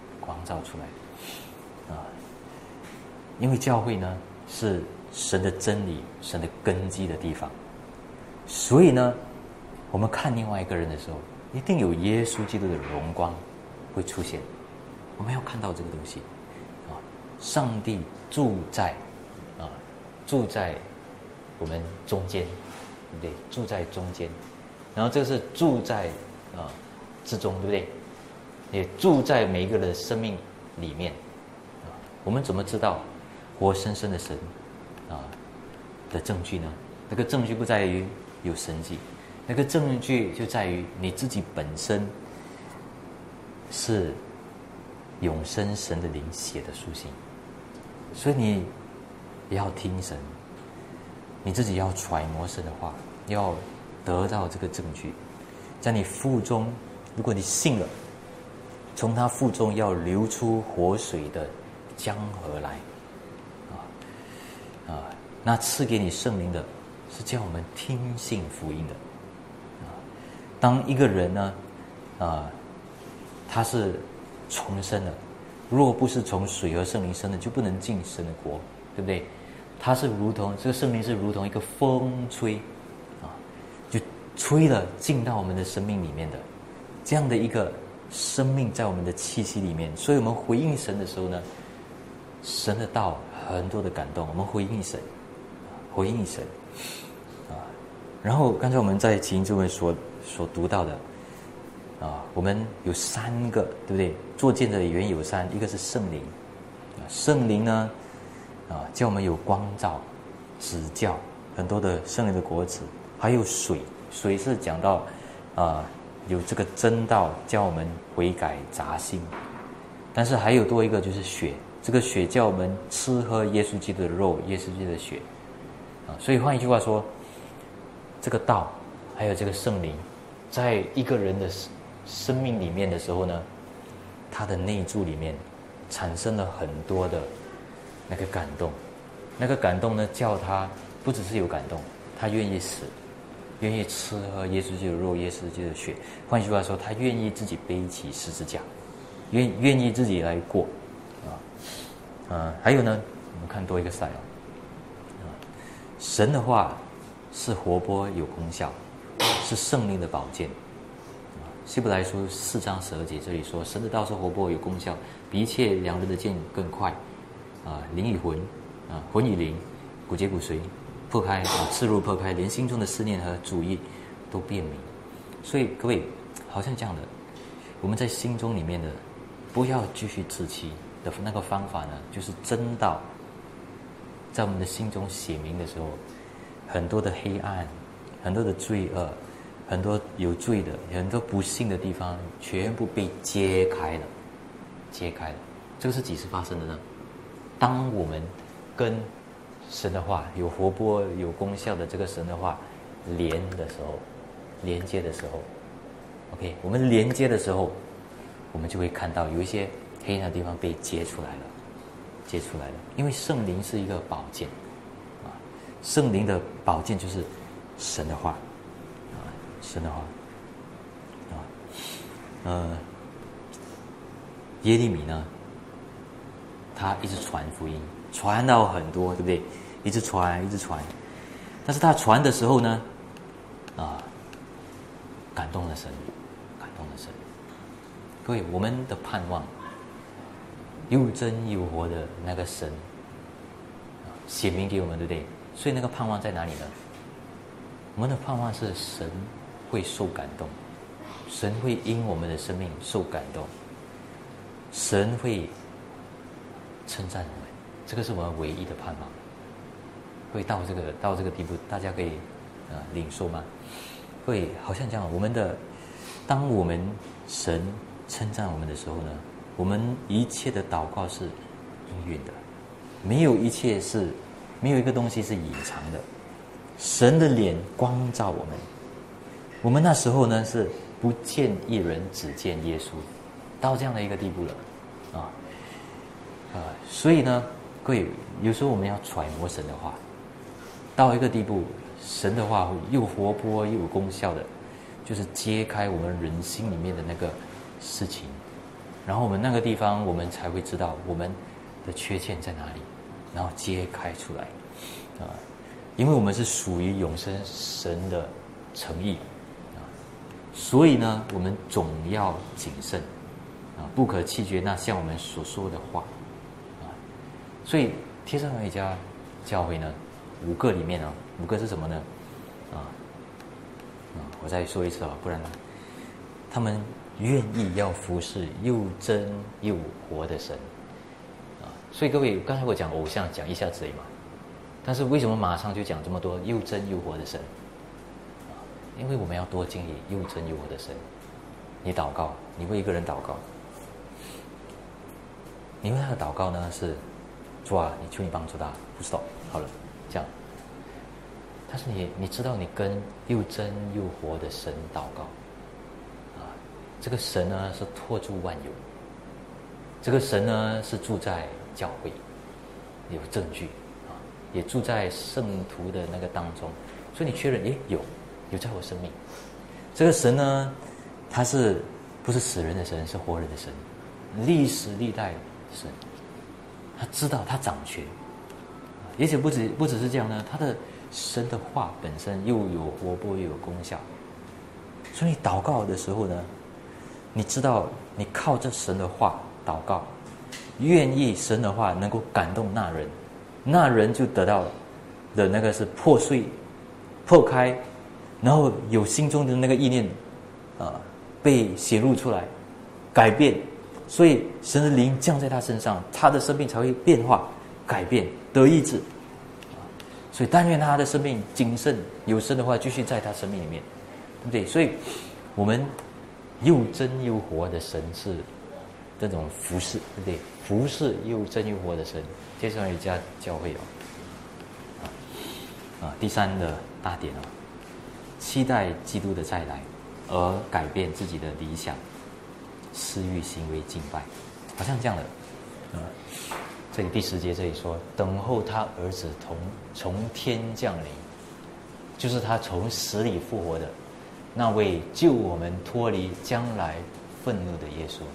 因为教会呢是神的真理，神的根基的地方，所以呢，我们看另外一个人的时候，一定有耶稣基督的荣光会出现。我们要看到这个东西上帝住在我们中间，对不对？住在中间，然后这个是住在之中，对不对？也住在每一个人的生命里面我们怎么知道活生生的神的证据呢？那个证据不在于有神迹，那个证据就在于你自己本身是永生神的灵写的书信。所以你要听神，你自己要揣摩神的话，要得到这个证据，在你腹中，如果你信了，从他腹中要流出活水的江河来那赐给你圣灵的是叫我们听信福音的当一个人呢他是重生了， 若不是从水和圣灵生的，就不能进神的国，对不对？它是如同这个圣灵是如同一个风吹，就吹了进到我们的生命里面的这样的一个生命在我们的气息里面。所以我们回应神的时候呢，神的道很多的感动，我们回应神，回应神然后刚才我们在起因之文所读到的我们有3个，对不对？做见证的原因有3，一个是圣灵圣灵呢叫我们有光照、指教，很多的圣灵的果子，还有水是讲到有这个真道，叫我们悔改杂心。但是还有多一个就是血，这个血叫我们吃喝耶稣基督的肉，耶稣基督的血所以换一句话说，这个道还有这个圣灵，在一个人的生命里面的时候呢，他的内住里面产生了很多的那个感动，那个感动呢，叫他不只是有感动，他愿意死，愿意吃喝耶稣基督的肉，耶稣基督的血。换句话说，他愿意自己背起十字架，愿意自己来过还有呢，我们看多一个赛神的话是活泼有功效，是圣灵的宝剑希伯来书4章12节这里说，神的道是活泼有功效，比一切两刃的剑更快灵与魂魂与灵，骨节骨髓破开刺入破开，连心中的思念和主意都辨明。所以各位，好像这样的，我们在心中里面的不要继续自欺的那个方法呢，就是真道在我们的心中写明的时候，很多的黑暗，很多的罪恶，很多有罪的，很多不幸的地方，全部被揭开了。这个是几时发生的呢？当我们跟神的话有活泼有功效的这个神的话连接的时候 OK， 我们连接的时候，我们就会看到有一些黑暗的地方被揭出来了。因为圣灵是一个宝剑圣灵的宝剑就是神的话神的话耶利米呢，他一直传福音，传到很多，对不对？一直传。但是他传的时候呢，感动了神。各位，我们的盼望，又真又活的那个神，显明给我们，对不对？所以那个盼望在哪里呢？我们的盼望是神会受感动，神会因我们的生命受感动，神会称赞我们，这个是我们唯一的盼望。会到这个地步，大家可以领受吗？会好像这样，当我们神称赞我们的时候呢，我们一切的祷告是应允的，没有一个东西是隐藏的。神的脸光照我们，我们那时候呢是不见一人，只见耶稣，到这样的一个地步了所以呢，各位，有时候我们要揣摩神的话，到一个地步，神的话又活泼又有功效的，就是揭开我们人心里面的那个事情，然后我们那个地方，我们才会知道我们的缺陷在哪里，然后揭开出来因为我们是属于永生神的诚意所以呢，我们总要谨慎不可弃绝那像我们所说的话所以帖撒罗尼迦教会呢，5个里面5个是什么呢？我再说一次不然呢，他们愿意要服侍又真又活的神所以各位，刚才我讲偶像讲一下子而已嘛，但是为什么马上就讲这么多又真又活的神因为我们要多经历又真又活的神。你祷告，你为一个人祷告，你为他的祷告呢是主啊，你求你帮助他，不知道好了这样。但是你知道你跟又真又活的神祷告这个神呢是托住万有，这个神呢是住在教会，有证据也住在圣徒的那个当中，所以你确认有在我生命。这个神呢，他是不是死人的神，是活人的神，历史历代神，他知道他掌权，而且不只是这样呢，他的神的话本身又有活泼又有功效，所以你祷告的时候呢，你知道你靠着神的话祷告，愿意神的话能够感动那人，那人就得到的那个是破碎、破开，然后有心中的那个意念被显露出来，改变，所以神的灵降在他身上，他的生命才会变化、改变、得医治。所以但愿他的生命谨慎，有神的话继续在他生命里面，对不对？所以我们又真又活的神是这种服侍，对不对？服侍又真又活的神，接下来一家教会第三的大点期待基督的再来，而改变自己的理想、私欲、行为、敬拜，好像这样的。这里第10节这里说，等候他儿子从天降临，就是他从死里复活的那位救我们脱离将来愤怒的耶稣。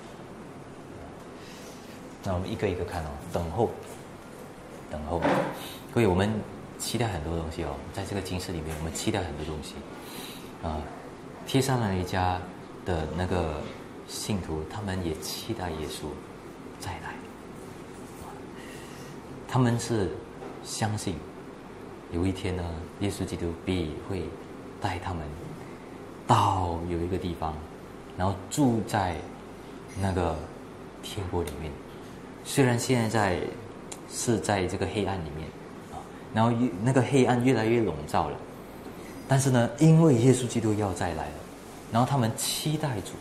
那我们一个一个看等候。各位，我们期待很多东西在这个经世里面，我们期待很多东西帖撒罗尼迦的那个信徒，他们也期待耶稣再来，他们是相信有一天呢，耶稣基督必会带他们到有一个地方，然后住在那个天国里面。虽然现在是在这个黑暗里面然后那个黑暗越来越笼罩了，但是呢，因为耶稣基督要再来了，然后他们期待主，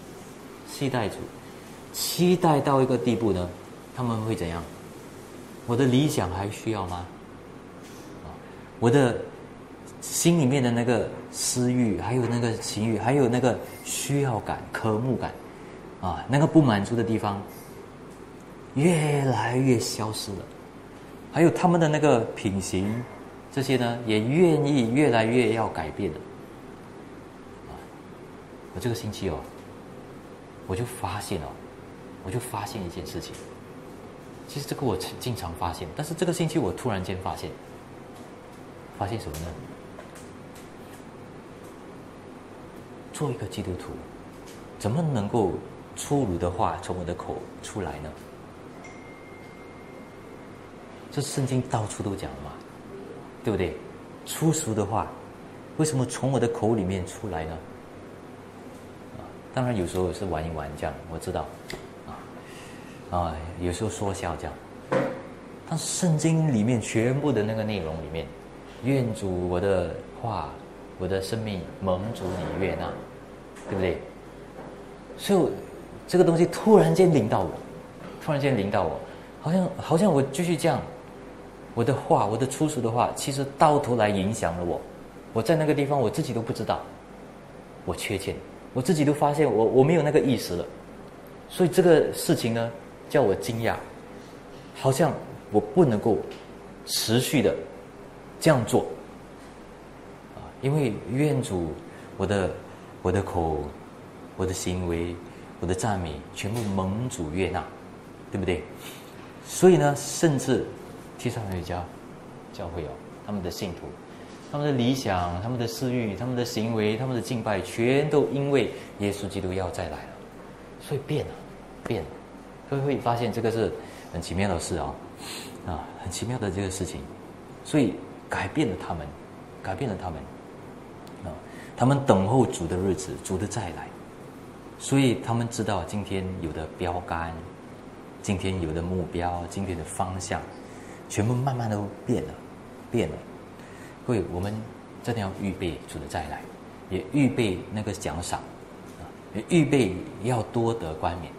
期待到一个地步呢，他们会怎样？我的理想还需要吗？我的心里面的那个私欲，还有那个情欲，还有那个需要感、渴慕感那个不满足的地方越来越消失了。还有他们的那个品行，这些呢也愿意越来越要改变了。我这个星期我就发现一件事情。其实这个我经常发现，但是这个星期我突然间发现什么呢？做一个基督徒，怎么能够粗鲁的话从我的口出来呢？这圣经到处都讲嘛，对不对？粗俗的话，为什么从我的口里面出来呢？当然有时候是玩一玩这样，我知道，有时候说笑这样。但圣经里面全部的那个内容里面，愿主我的话，我的生命蒙主你悦纳，对不对？所以这个东西突然间领到我，好像我继续这样。我的话，我的粗俗的话，其实到头来影响了我。我在那个地方，我自己都不知道，我缺欠，我自己都发现我没有那个意识了。所以这个事情呢，叫我惊讶，好像我不能够持续的这样做因为愿主我的口、我的行为、我的赞美，全部蒙主悦纳，对不对？所以呢，甚至帖撒罗尼迦教会他们的信徒，他们的理想、他们的私欲、他们的行为、他们的敬拜，全都因为耶稣基督要再来了，所以变了。各位会发现这个是很奇妙的事很奇妙的这个事情，所以改变了他们他们等候主的日子，主的再来，所以他们知道今天有的标杆，今天有的目标，今天的方向，全部慢慢都变了。所以我们真的要预备主的再来，也预备那个奖赏也预备要多得冠冕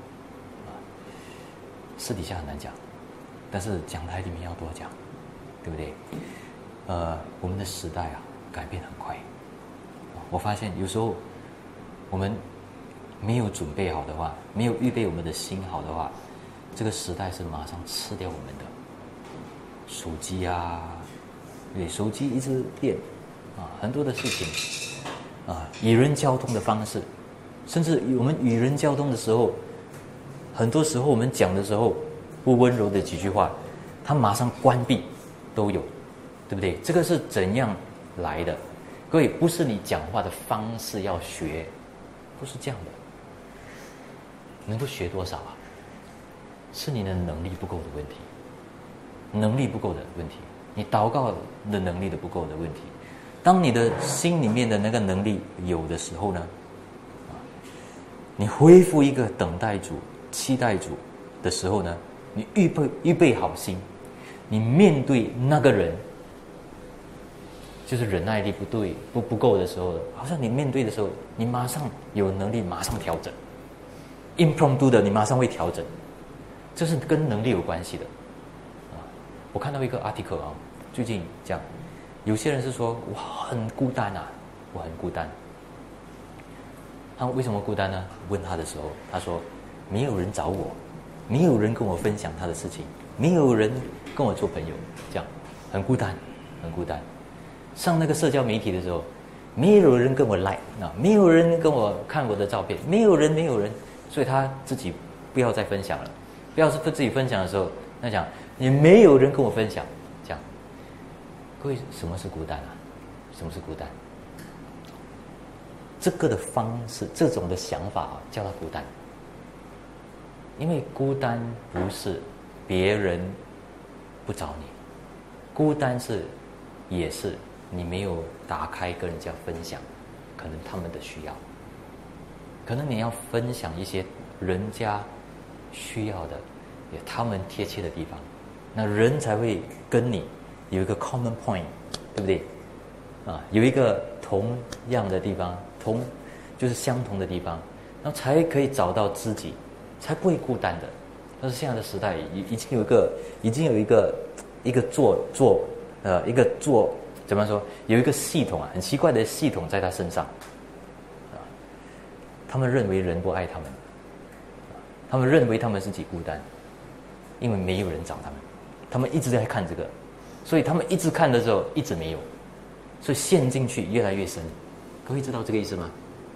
私底下很难讲，但是讲台里面要多讲，对不对？我们的时代改变很快。我发现有时候我们没有准备好的话，没有预备我们的心好的话，这个时代是马上吃掉我们的。手机对，手机一直变很多的事情与人交通的方式，甚至我们与人交通的时候，很多时候我们讲的时候不温柔的几句话，他马上关闭，都有，对不对？这个是怎样来的？各位，不是你讲话的方式要学，不是这样的。能够学多少啊？是你的能力不够的问题，能力不够的问题，你祷告的能力的不够的问题。当你的心里面的那个能力有的时候呢，你恢复一个等待主、期待主的时候呢，你预备好心，你面对那个人，就是忍耐力不够的时候，好像你面对的时候，你马上有能力马上调整 ，impromptu 的你马上会调整，这是跟能力有关系的。我看到一个 article 啊，最近讲，有些人是说我很孤单啊，我很孤单。他为什么孤单呢？问他的时候，他说没有人找我，没有人跟我分享他的事情，没有人跟我做朋友，这样很孤单，很孤单。上那个社交媒体的时候，没有人跟我 like 啊，没有人跟我看我的照片，没有人，所以他自己不要再分享了。不要是自己分享的时候，他讲也没有人跟我分享，这样。各位，什么是孤单啊？什么是孤单？这个的方式，这种的想法啊，叫他孤单。因为孤单不是别人不找你，孤单也是你没有打开跟人家分享，可能他们的需要，可能你要分享一些人家需要的，也他们贴切的地方，那人才会跟你有一个 common point， 对不对？有一个同样的地方，就是相同的地方，然后才可以找到知己，才不会孤单的。但是现在的时代已经有一个怎么说？有一个系统啊，很奇怪的系统在他身上。他们认为人不爱他们，他们认为他们自己孤单，因为没有人找他们，他们一直在看这个，所以他们一直看的时候一直没有，所以陷进去越来越深。各位知道这个意思吗？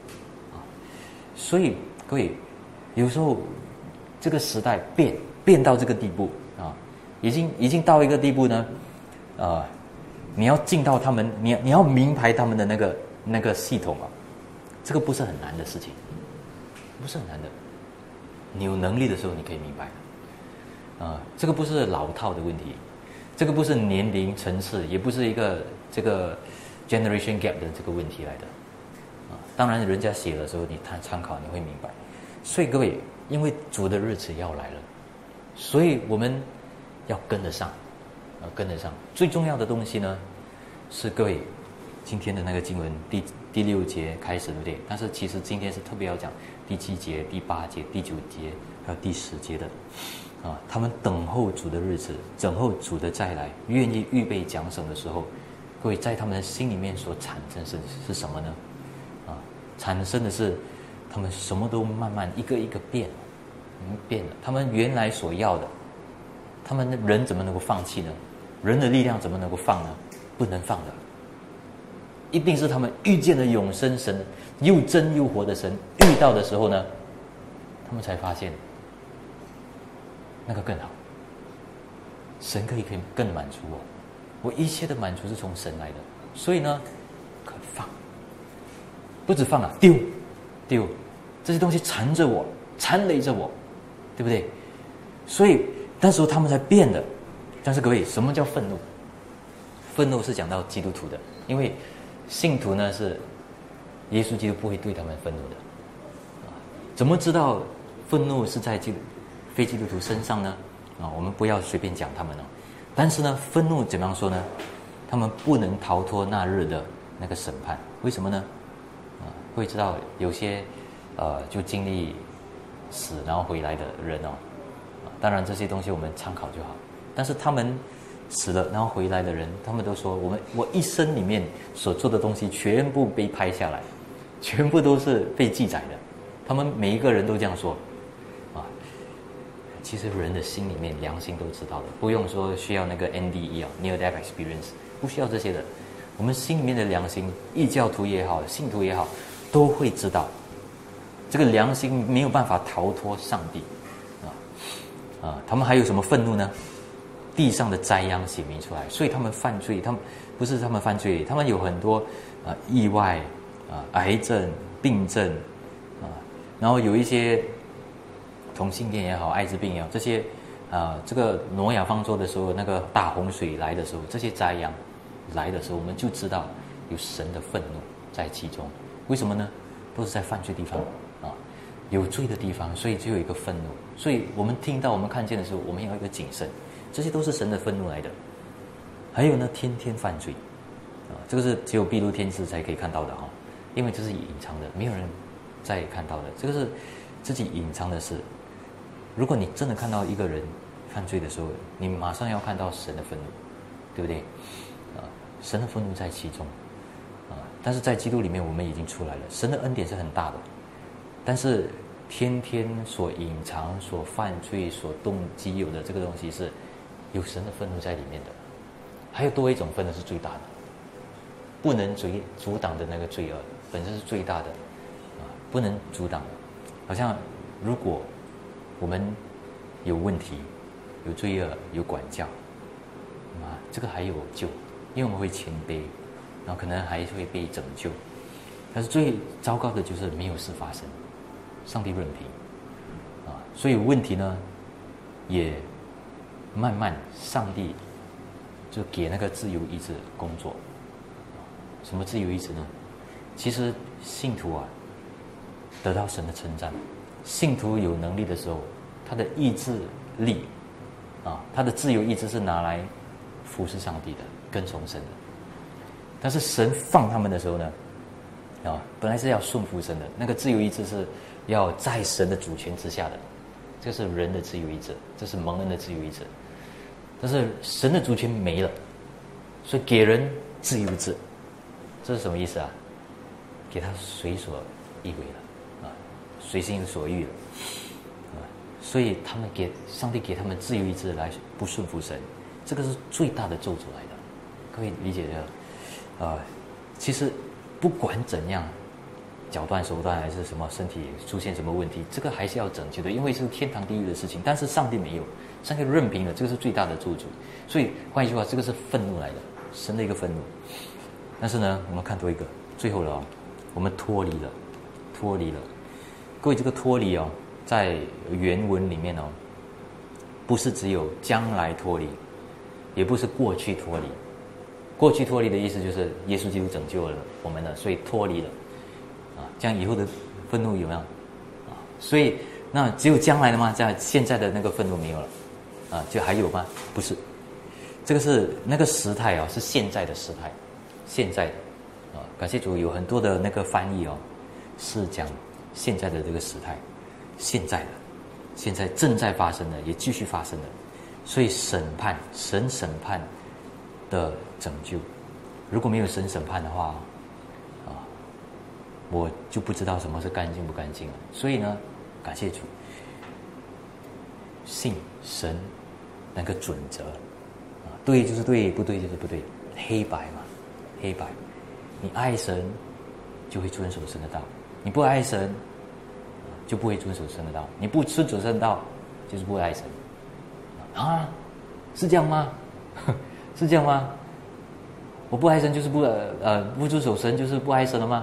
所以各位有时候这个时代变到这个地步啊，已经到一个地步呢，你要进到他们，你要明白他们的那个系统啊，这个不是很难的事情，不是很难的。你有能力的时候，你可以明白。这个不是老套的问题，这个不是年龄层次，也不是一个这个 generation gap 的这个问题来的。当然，人家写的时候，你参考，你会明白。所以各位，因为主的日子要来了，所以我们要跟得上，跟得上。最重要的东西呢，是各位今天的那个经文第6节开始，对不对？但是其实今天是特别要讲第7节、第8节、第9节，还有第10节的。他们等候主的日子，等候主的再来，愿意预备奖赏的时候，各位在他们的心里面所产生是什么呢？产生的是他们什么都慢慢一个一个变了。他们原来所要的，他们人怎么能够放弃呢？人的力量怎么能够放呢？不能放的。一定是他们遇见了永生神，又真又活的神，遇到的时候呢，他们才发现那个更好。神可以更满足我一切的满足是从神来的，所以呢，可放。不止放丢，这些东西缠着我，缠累着我，对不对？所以那时候他们才变的。但是各位，什么叫愤怒？愤怒是讲到基督徒的，因为信徒呢是耶稣基督不会对他们愤怒的。怎么知道愤怒是在非基督徒身上呢？我们不要随便讲他们。但是呢，愤怒怎么样说呢？他们不能逃脱那日的那个审判。为什么呢？会知道有些就经历死然后回来的人当然这些东西我们参考就好。但是他们死了然后回来的人，他们都说我一生里面所做的东西全部被拍下来，全部都是被记载的。他们每一个人都这样说其实人的心里面良心都知道的，不用说需要那个 NDE Near Death Experience， 不需要这些的。我们心里面的良心，异教徒也好，信徒也好，都会知道，这个良心没有办法逃脱上帝他们还有什么愤怒呢？地上的灾殃显明出来，所以他们犯罪，他们不是他们犯罪，他们有很多意外癌症、病症然后有一些同性恋也好、艾滋病也好，这些这个挪亚方舟的时候，那个大洪水来的时候，这些灾殃来的时候，我们就知道有神的愤怒在其中。为什么呢？都是在犯罪地方有罪的地方，所以就有一个愤怒。所以我们听到、我们看见的时候，我们要一个谨慎。这些都是神的愤怒来的。还有呢，天天犯罪这个是只有闭路天使才可以看到的因为这是隐藏的，没有人再看到的。这个是自己隐藏的事。如果你真的看到一个人犯罪的时候，你马上要看到神的愤怒，对不对？神的愤怒在其中但是在基督里面我们已经出来了。神的恩典是很大的，但是天天所隐藏、所犯罪、所动机有的这个东西是有神的愤怒在里面的。还有多一种愤怒是最大的，不能阻挡的那个罪恶本身是最大的不能阻挡的。好像如果我们有问题、有罪恶、有管教这个还有救，因为我们会谦卑，然后可能还会被拯救。但是最糟糕的就是没有事发生，上帝任凭所以问题呢也慢慢上帝就给那个自由意志工作。什么自由意志呢？其实信徒得到神的称赞。信徒有能力的时候，他的意志力他的自由意志是拿来服侍上帝的，跟从神的。但是神放他们的时候呢本来是要顺服神的，那个自由意志是要在神的主权之下的。这是人的自由意志，这是蒙恩的自由意志。但是神的主权没了，所以给人自由意志。这是什么意思给他随所欲为了随心所欲了所以他们上帝给他们自由意志来不顺服神，这个是最大的咒诅来的。各位理解的其实不管怎样，脚断手断还是什么身体出现什么问题，这个还是要拯救的，因为是天堂地狱的事情。但是上帝没有，上帝任凭了，这个是最大的咒诅。所以换一句话，这个是愤怒来的，神的一个愤怒。但是呢，我们看多一个，最后了我们脱离了。各位，这个脱离在原文里面不是只有将来脱离，也不是过去脱离。过去脱离的意思就是耶稣基督拯救了我们了，所以脱离了这样以后的愤怒有没有所以那只有将来的吗？这样现在的那个愤怒没有了就还有吗？不是，这个是那个时态是现在的时态，现在的感谢主，有很多的那个翻译是讲现在的这个时态，现在正在发生的，也继续发生的。所以神审判的拯救，如果没有神审判的话我就不知道什么是干净不干净了。所以呢，感谢主，信神那个准则对就是对，不对就是不对，黑白嘛，黑白。你爱神就会遵守神的道，你不爱神就不会遵守神的道，你不遵守神的道就是不会爱神是这样吗？是这样吗？我不爱神就是不遵守神就是不爱神了吗？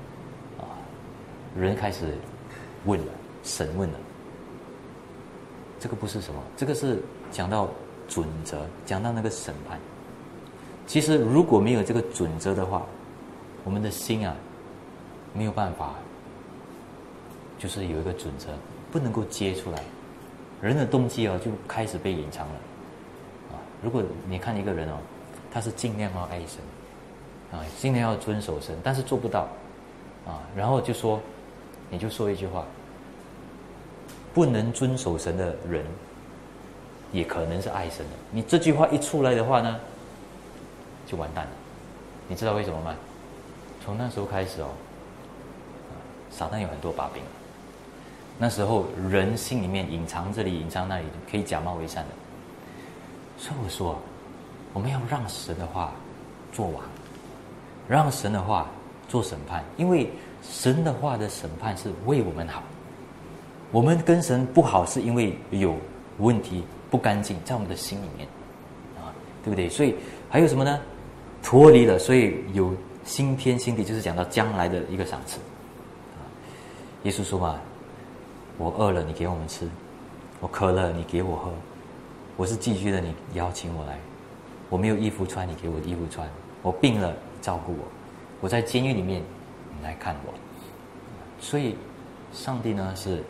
人开始问了，审问了。这个不是什么，这个是讲到准则，讲到那个审判。其实如果没有这个准则的话，我们的心没有办法，就是有一个准则不能够接出来，人的动机就开始被隐藏了如果你看一个人他是尽量要爱神尽量要遵守神，但是做不到然后你就说一句话，不能遵守神的人也可能是爱神的。你这句话一出来的话呢，就完蛋了。你知道为什么吗？从那时候开始撒旦有很多把柄。那时候人心里面隐藏这里隐藏那里，可以假冒为善的。所以我说我们要让神的话做王，让神的话做审判，因为神的话的审判是为我们好。我们跟神不好是因为有问题、不干净在我们的心里面啊，对不对？所以还有什么呢？脱离了，所以有新天新地，就是讲到将来的一个赏赐啊。耶稣说嘛，我饿了，你给我们吃；我渴了，你给我喝；我是寄居的，你邀请我来；我没有衣服穿，你给我衣服穿；我病了，你照顾我；我在监狱里面，你来看我。所以，上帝呢是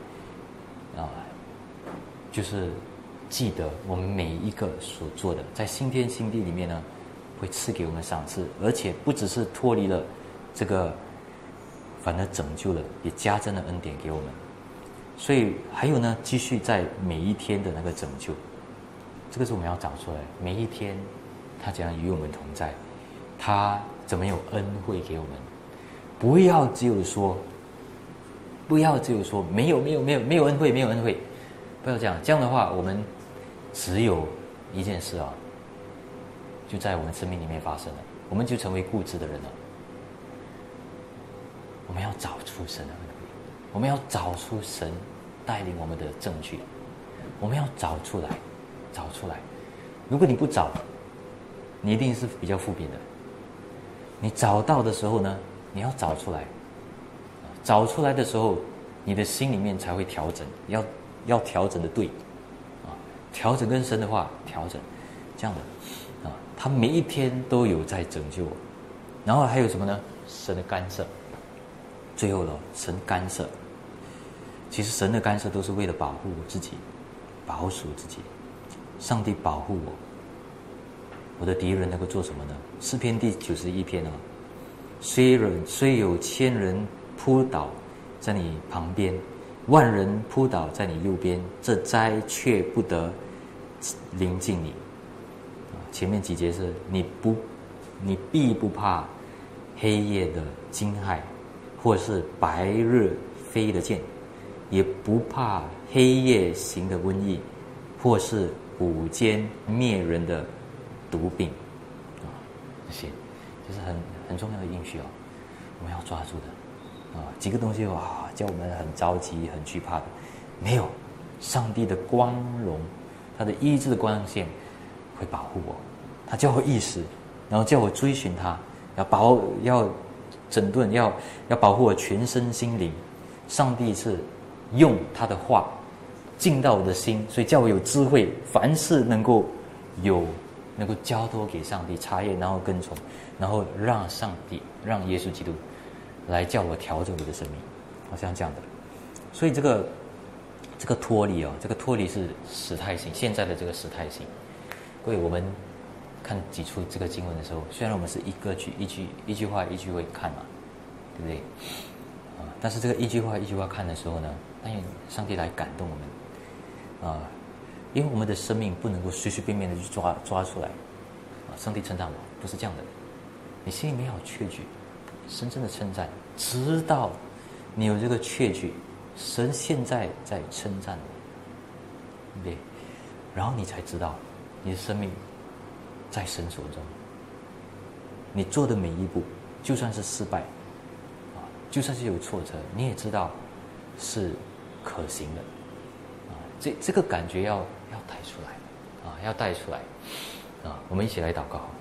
就是记得我们每一个所做的，在新天新地里面呢，会赐给我们赏赐，而且不只是脱离了这个，反而拯救了，也加增了恩典给我们。所以还有呢，继续在每一天的那个拯救，这个是我们要找出来。每一天，他怎样与我们同在，他怎么有恩惠给我们？不要只有说没有恩惠，没有恩惠，不要这样。这样的话，我们只有一件事啊，就在我们生命里面发生了，我们就成为固执的人了。我们要找出神的恩惠，我们要找出神带领我们的证据，我们要找出来。如果你不找，你一定是比较负面的。你找到的时候呢，你要找出来，找出来的时候，你的心里面才会调整，要调整的对，啊，调整跟神的话调整，这样的，啊，他每一天都有在拯救我。然后还有什么呢？神的干涉。最后了，神干涉。其实神的干涉都是为了保护自己，保守自己。上帝保护我，我的敌人能够做什么呢？诗篇第91篇啊，虽有1000人扑倒在你旁边，10000人扑倒在你右边，这灾却不得临近你。前面几节是你必不怕黑夜的惊骇，或是白日飞的箭，也不怕黑夜行的瘟疫，或是午间灭人的毒病。这些就是很重要的应许哦，我们要抓住的。几个东西叫我们很着急、很惧怕的，没有。上帝的光荣，他的医治的光线会保护我，他叫我意识，然后叫我追寻他，要整顿，要保护我全身心灵。上帝是用他的话进到我的心，所以叫我有智慧，凡事能够交托给上帝查验，然后跟从，然后让耶稣基督来叫我调整我的生命，好像这样的。所以这个脱离这个脱离是时态性，现在的这个时态性。各位，我们看几处这个经文的时候，虽然我们是一句话一句会看嘛，对不对？但是这个一句话一句话看的时候呢，但愿上帝来感动我们因为我们的生命不能够随随便便的去抓出来上帝称赞我，不是这样的。你心里面要有确据，深深的称赞，直到你有这个确据，神现在在称赞我，对不对？然后你才知道你的生命在神手中，你做的每一步，就算是失败就算是有挫折，你也知道是可行的这个感觉要带出来要带出来我们一起来祷告。